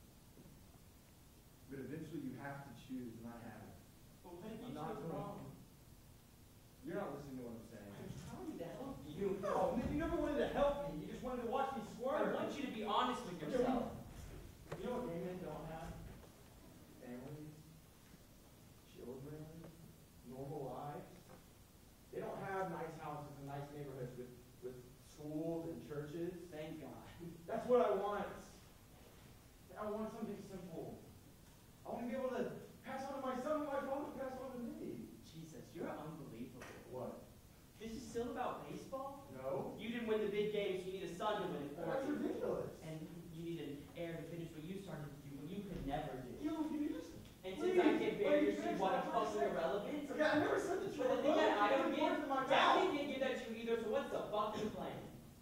But eventually you have to choose, and I have. But what if you I'm not chose going- wrong? You're not listening to what I'm saying. I'm trying to help you. No, you never wanted to help me. You just wanted to watch me I squirm. want you to be honest with Okay, yourself. You know what gay men don't have? Families, children, normal lives. They don't have nice houses and nice neighborhoods with, with schools and churches. Thank God. That's what I want. I want something simple. I want to be able to pass on to my son what my father passed on to me. Jesus, you're unbelievable. What? This is still about baseball? No? You didn't win the big games, you need a son to win it for That's you. ridiculous. And you need an heir to finish what you started to do when you could never do. You know, can you just... And please, since I can bear please your finish seed, why that I'm for a fucking second. irrelevant? Okay, I never said that you But were the thing that I don't It's get, words in my mouth. Daphne didn't give that to you either, so what's the fucking plan?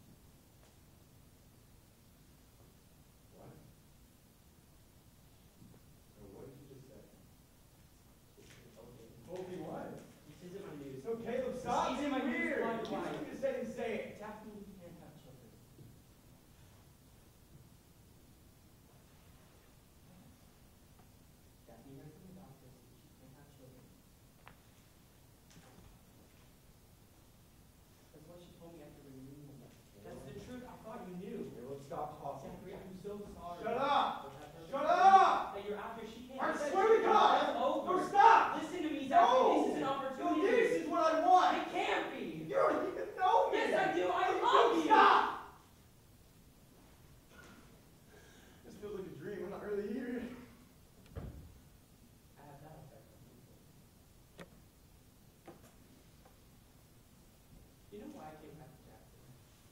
What? Or what did you just say? Told me what? This isn't my news. So Caleb, stop This isn't being my news, weird. why You do I? just need to say and say it. Daphne, you can't have children. Daphne heard from the doctor, said she can't have children. That's what she told me after removing them. That's the truth. I thought you knew. Caleb, stop talking. Zachary, I'm so sorry. Shut up! Was that her- Shut up! That you're after she can't. I have that swear to children. God! It's over. No, stop! Listen to me, Zachary. No! This is an No, opportunity. this is what I want! It can't be. You don't even know me! Yes, I do. I love you. Stop! This feels like a dream. I'm not really here. I have that effect on people. You know why I came back to Jackson?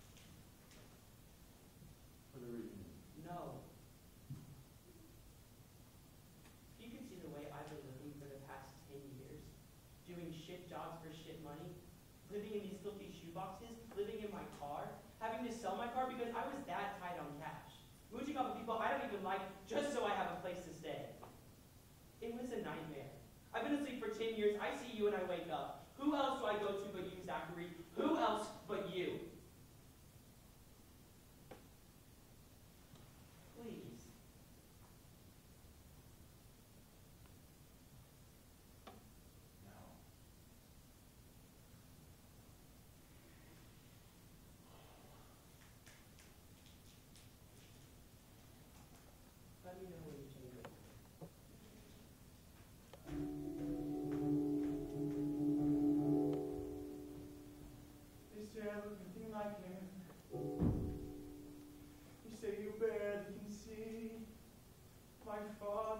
For the reason. No. You can see the way I've been living for the past ten years. Doing shit jobs for shit money. Living in these filthy shoeboxes. Living in my car. Having to sell my car because I was that tight on cash. Mooching off of people I don't even like just so I have a place to stay. It was a nightmare. I've been asleep for ten years. I see you and I wake up. Who else do I go to but you, Zachary? Who else but you? Please.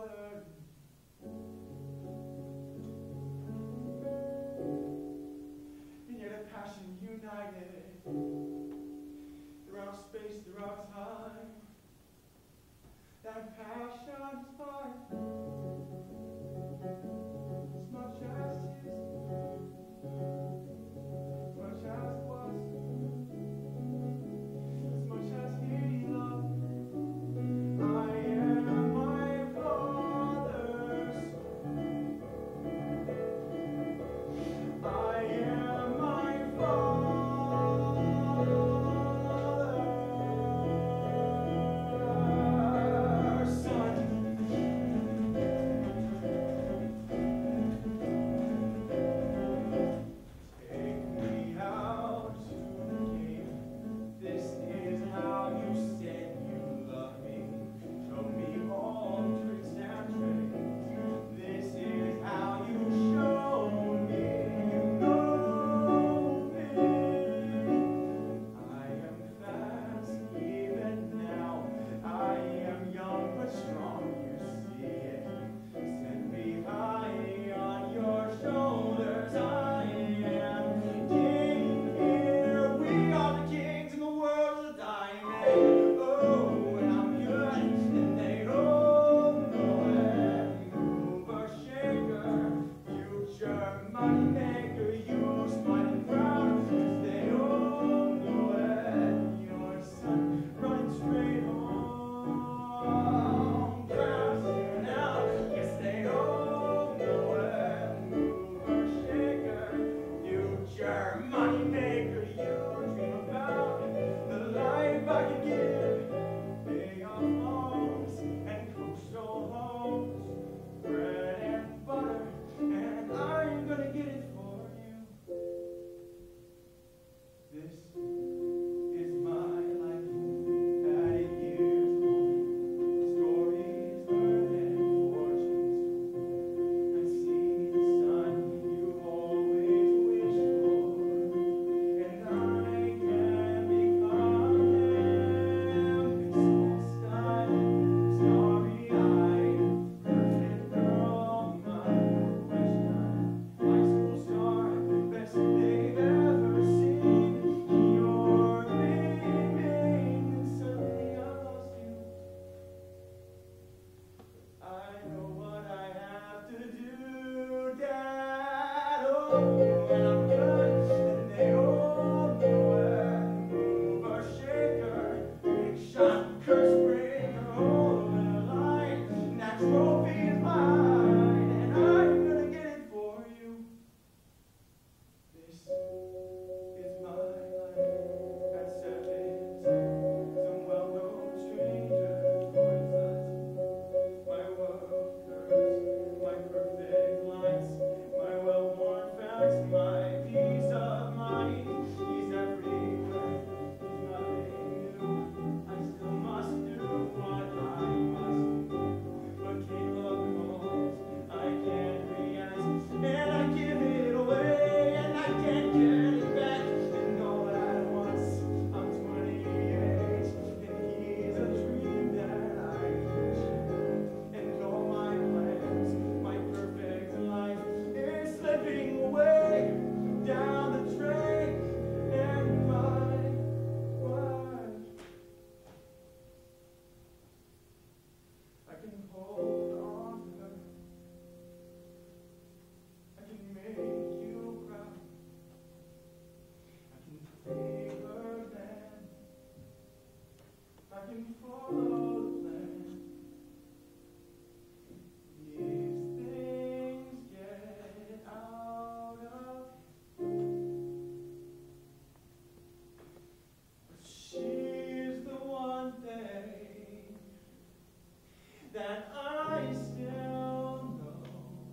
father. And yet a passion united throughout space, throughout time. That passion's fire, as much as his, as much as was, as much as he loved. I am my father's. I am my father's son. Take me out to the game. This is how you said you love me. Show me all tricks and tricks. This is how you show me you know me. I am fast even now. I am young but strong, you see it. Set me high on your shoulders. I am king here. We are the kings and the world's a diamond. Oh, and I'm good, and they all know it. Mover, shaker, future money maker. You smile proud, 'cause they all know it. Your son running straight home, crashing out. Yes, they all know it. Mover, shaker, future money maker. You dream about the life I could give. Pay off loans and coastal homes, bread and butter, and I'm gonna get it for you. This is my life at eight years old. Stories learned and fortunes told. I see the sun you've always wished for, and I can become him. Baseball style, starry-eyed, perfect girl, my wish time. High school star, best they've ever seen. You're leaving, and suddenly I lost you. I know what I have to do, Dad. Oh, and I'm good, and they all know it. Mover, shaker, big shot, curse breaker, over the line. That trophy is mine, and I'm gonna get it for you. This is my life at seventeen. Some well-known strangers, poisons, my workers, my perfect lines, my well-worn facts, my peace of mind. He's everywhere, he's nothing new. I still must do what I must do. But Caleb calls, I can't react, and I give it away, and I can't get it back. And all at once, I'm twenty-eight, and he's a dream that I wish. And all my plans, my perfect life, is slipping away down the drain. And my wife, I can hold on to her. I can make you cry. I can take her land. I can follow the plan. These things get out of, but she's the one thing that I still know.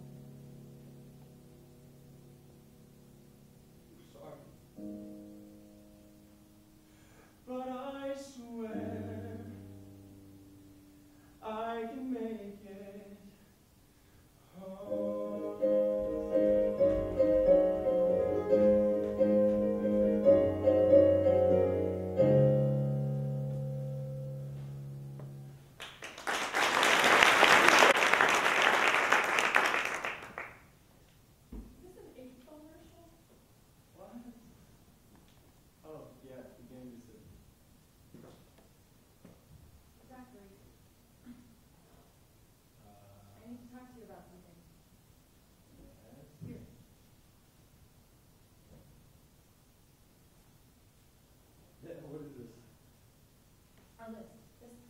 Sorry. But I swear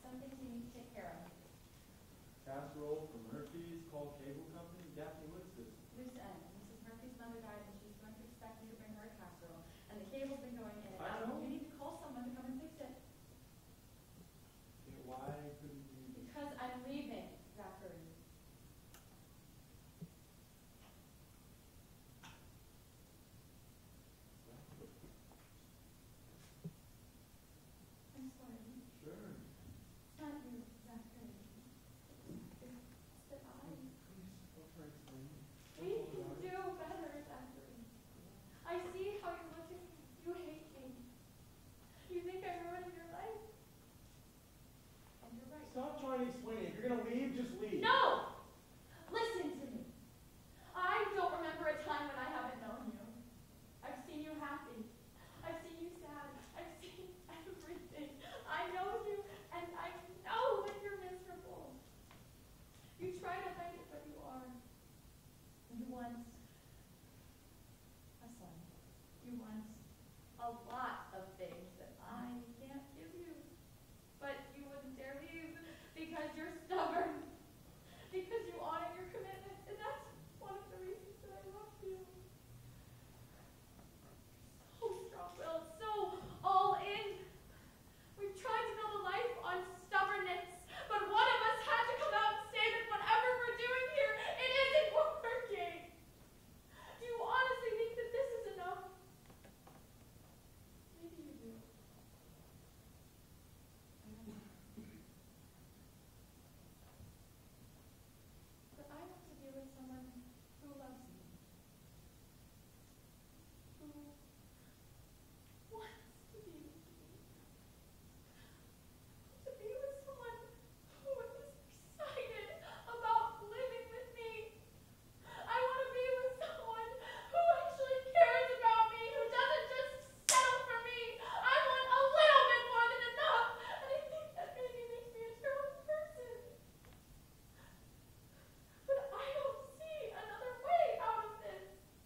some things you need to take care of. Casserole from Murphy's, call cable company. Daphne, what's this? Loose end. Missus Murphy's mother died and she's going to expect you to bring her a casserole. And the cable's been going in and I out. know. You need to call someone to come and fix it. Okay, why couldn't you? Because I'm leaving, Zachary. I'm sorry. Sure. It's not you, Zachary. It's that I. Please, I'll try explaining. We can do better, Zachary. I see how you look at me. You hate me. You think I'm ruining your life. And you're right. Stop trying to explain it. If you're gonna leave, just leave. No! Listen to me. I don't remember a time when I haven't known you. I've seen you happy. I've seen you sad. I've seen everything. I know you, and I know that you're miserable. You try to hide it, but you are. You want a son. You want a lot of things that I can't give you. But you wouldn't dare leave because you're stubborn. Because you honor your commitment, and that's one of the reasons that I love you. So strong-willed, so all in. We've tried to build a life on stubbornness, but one of us had to come out and say that whatever we're doing here, it isn't working. Do you honestly think that this is enough? Maybe you do. I don't know. But I want to be with someone who loves me. Who wants to be with me. To be with someone who is excited about living with me. I want to be with someone who actually cares about me, who doesn't just settle for me. I want a little bit more than enough. And I think that maybe makes me a terrible person. But I don't see another way out of this.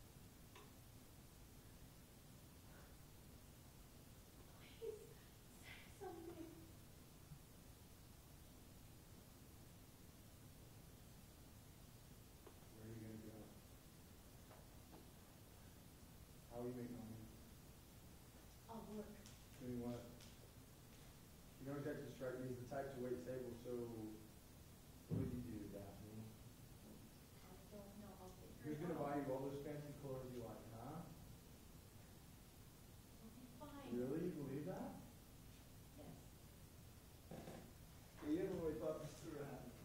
Please say something. Where are you gonna go? How will you make money? I'll work. Doing what? You don't exactly strike me as the type to wait tables, so what would you do, Daphne? I don't know. I'll figure Who's it gonna out. buy you all those fancy clothes you like, huh? It'll be fine. Really? You believe that? Yes. You haven't really thought this through, have you?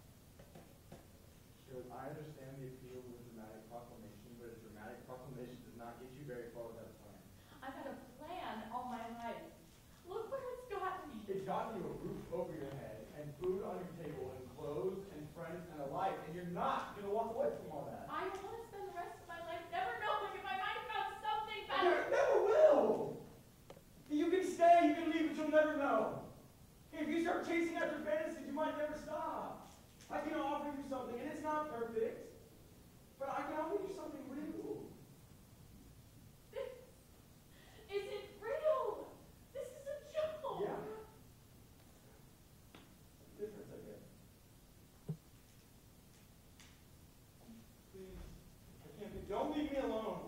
Sure, I understand the appeal of a dramatic proclamation, but a dramatic proclamation does not get you very far without a plan. I've had a plan all my life. Look where it's gotten me. It's gotten you a roof over your head, and food on your table, and clothes, and friends, and a life, and you're not gonna walk away from all that. I want to spend the rest of my life never knowing if I might have found something You better. never will! You can stay, you can leave, but you'll never know. If you start chasing after fantasies, you might never stop. I can offer you something, and it's not perfect, but I can offer you something real. This isn't real. This is a joke. Yeah. Difference, I guess. Please, I can't be, don't leave me alone.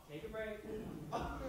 Take a break.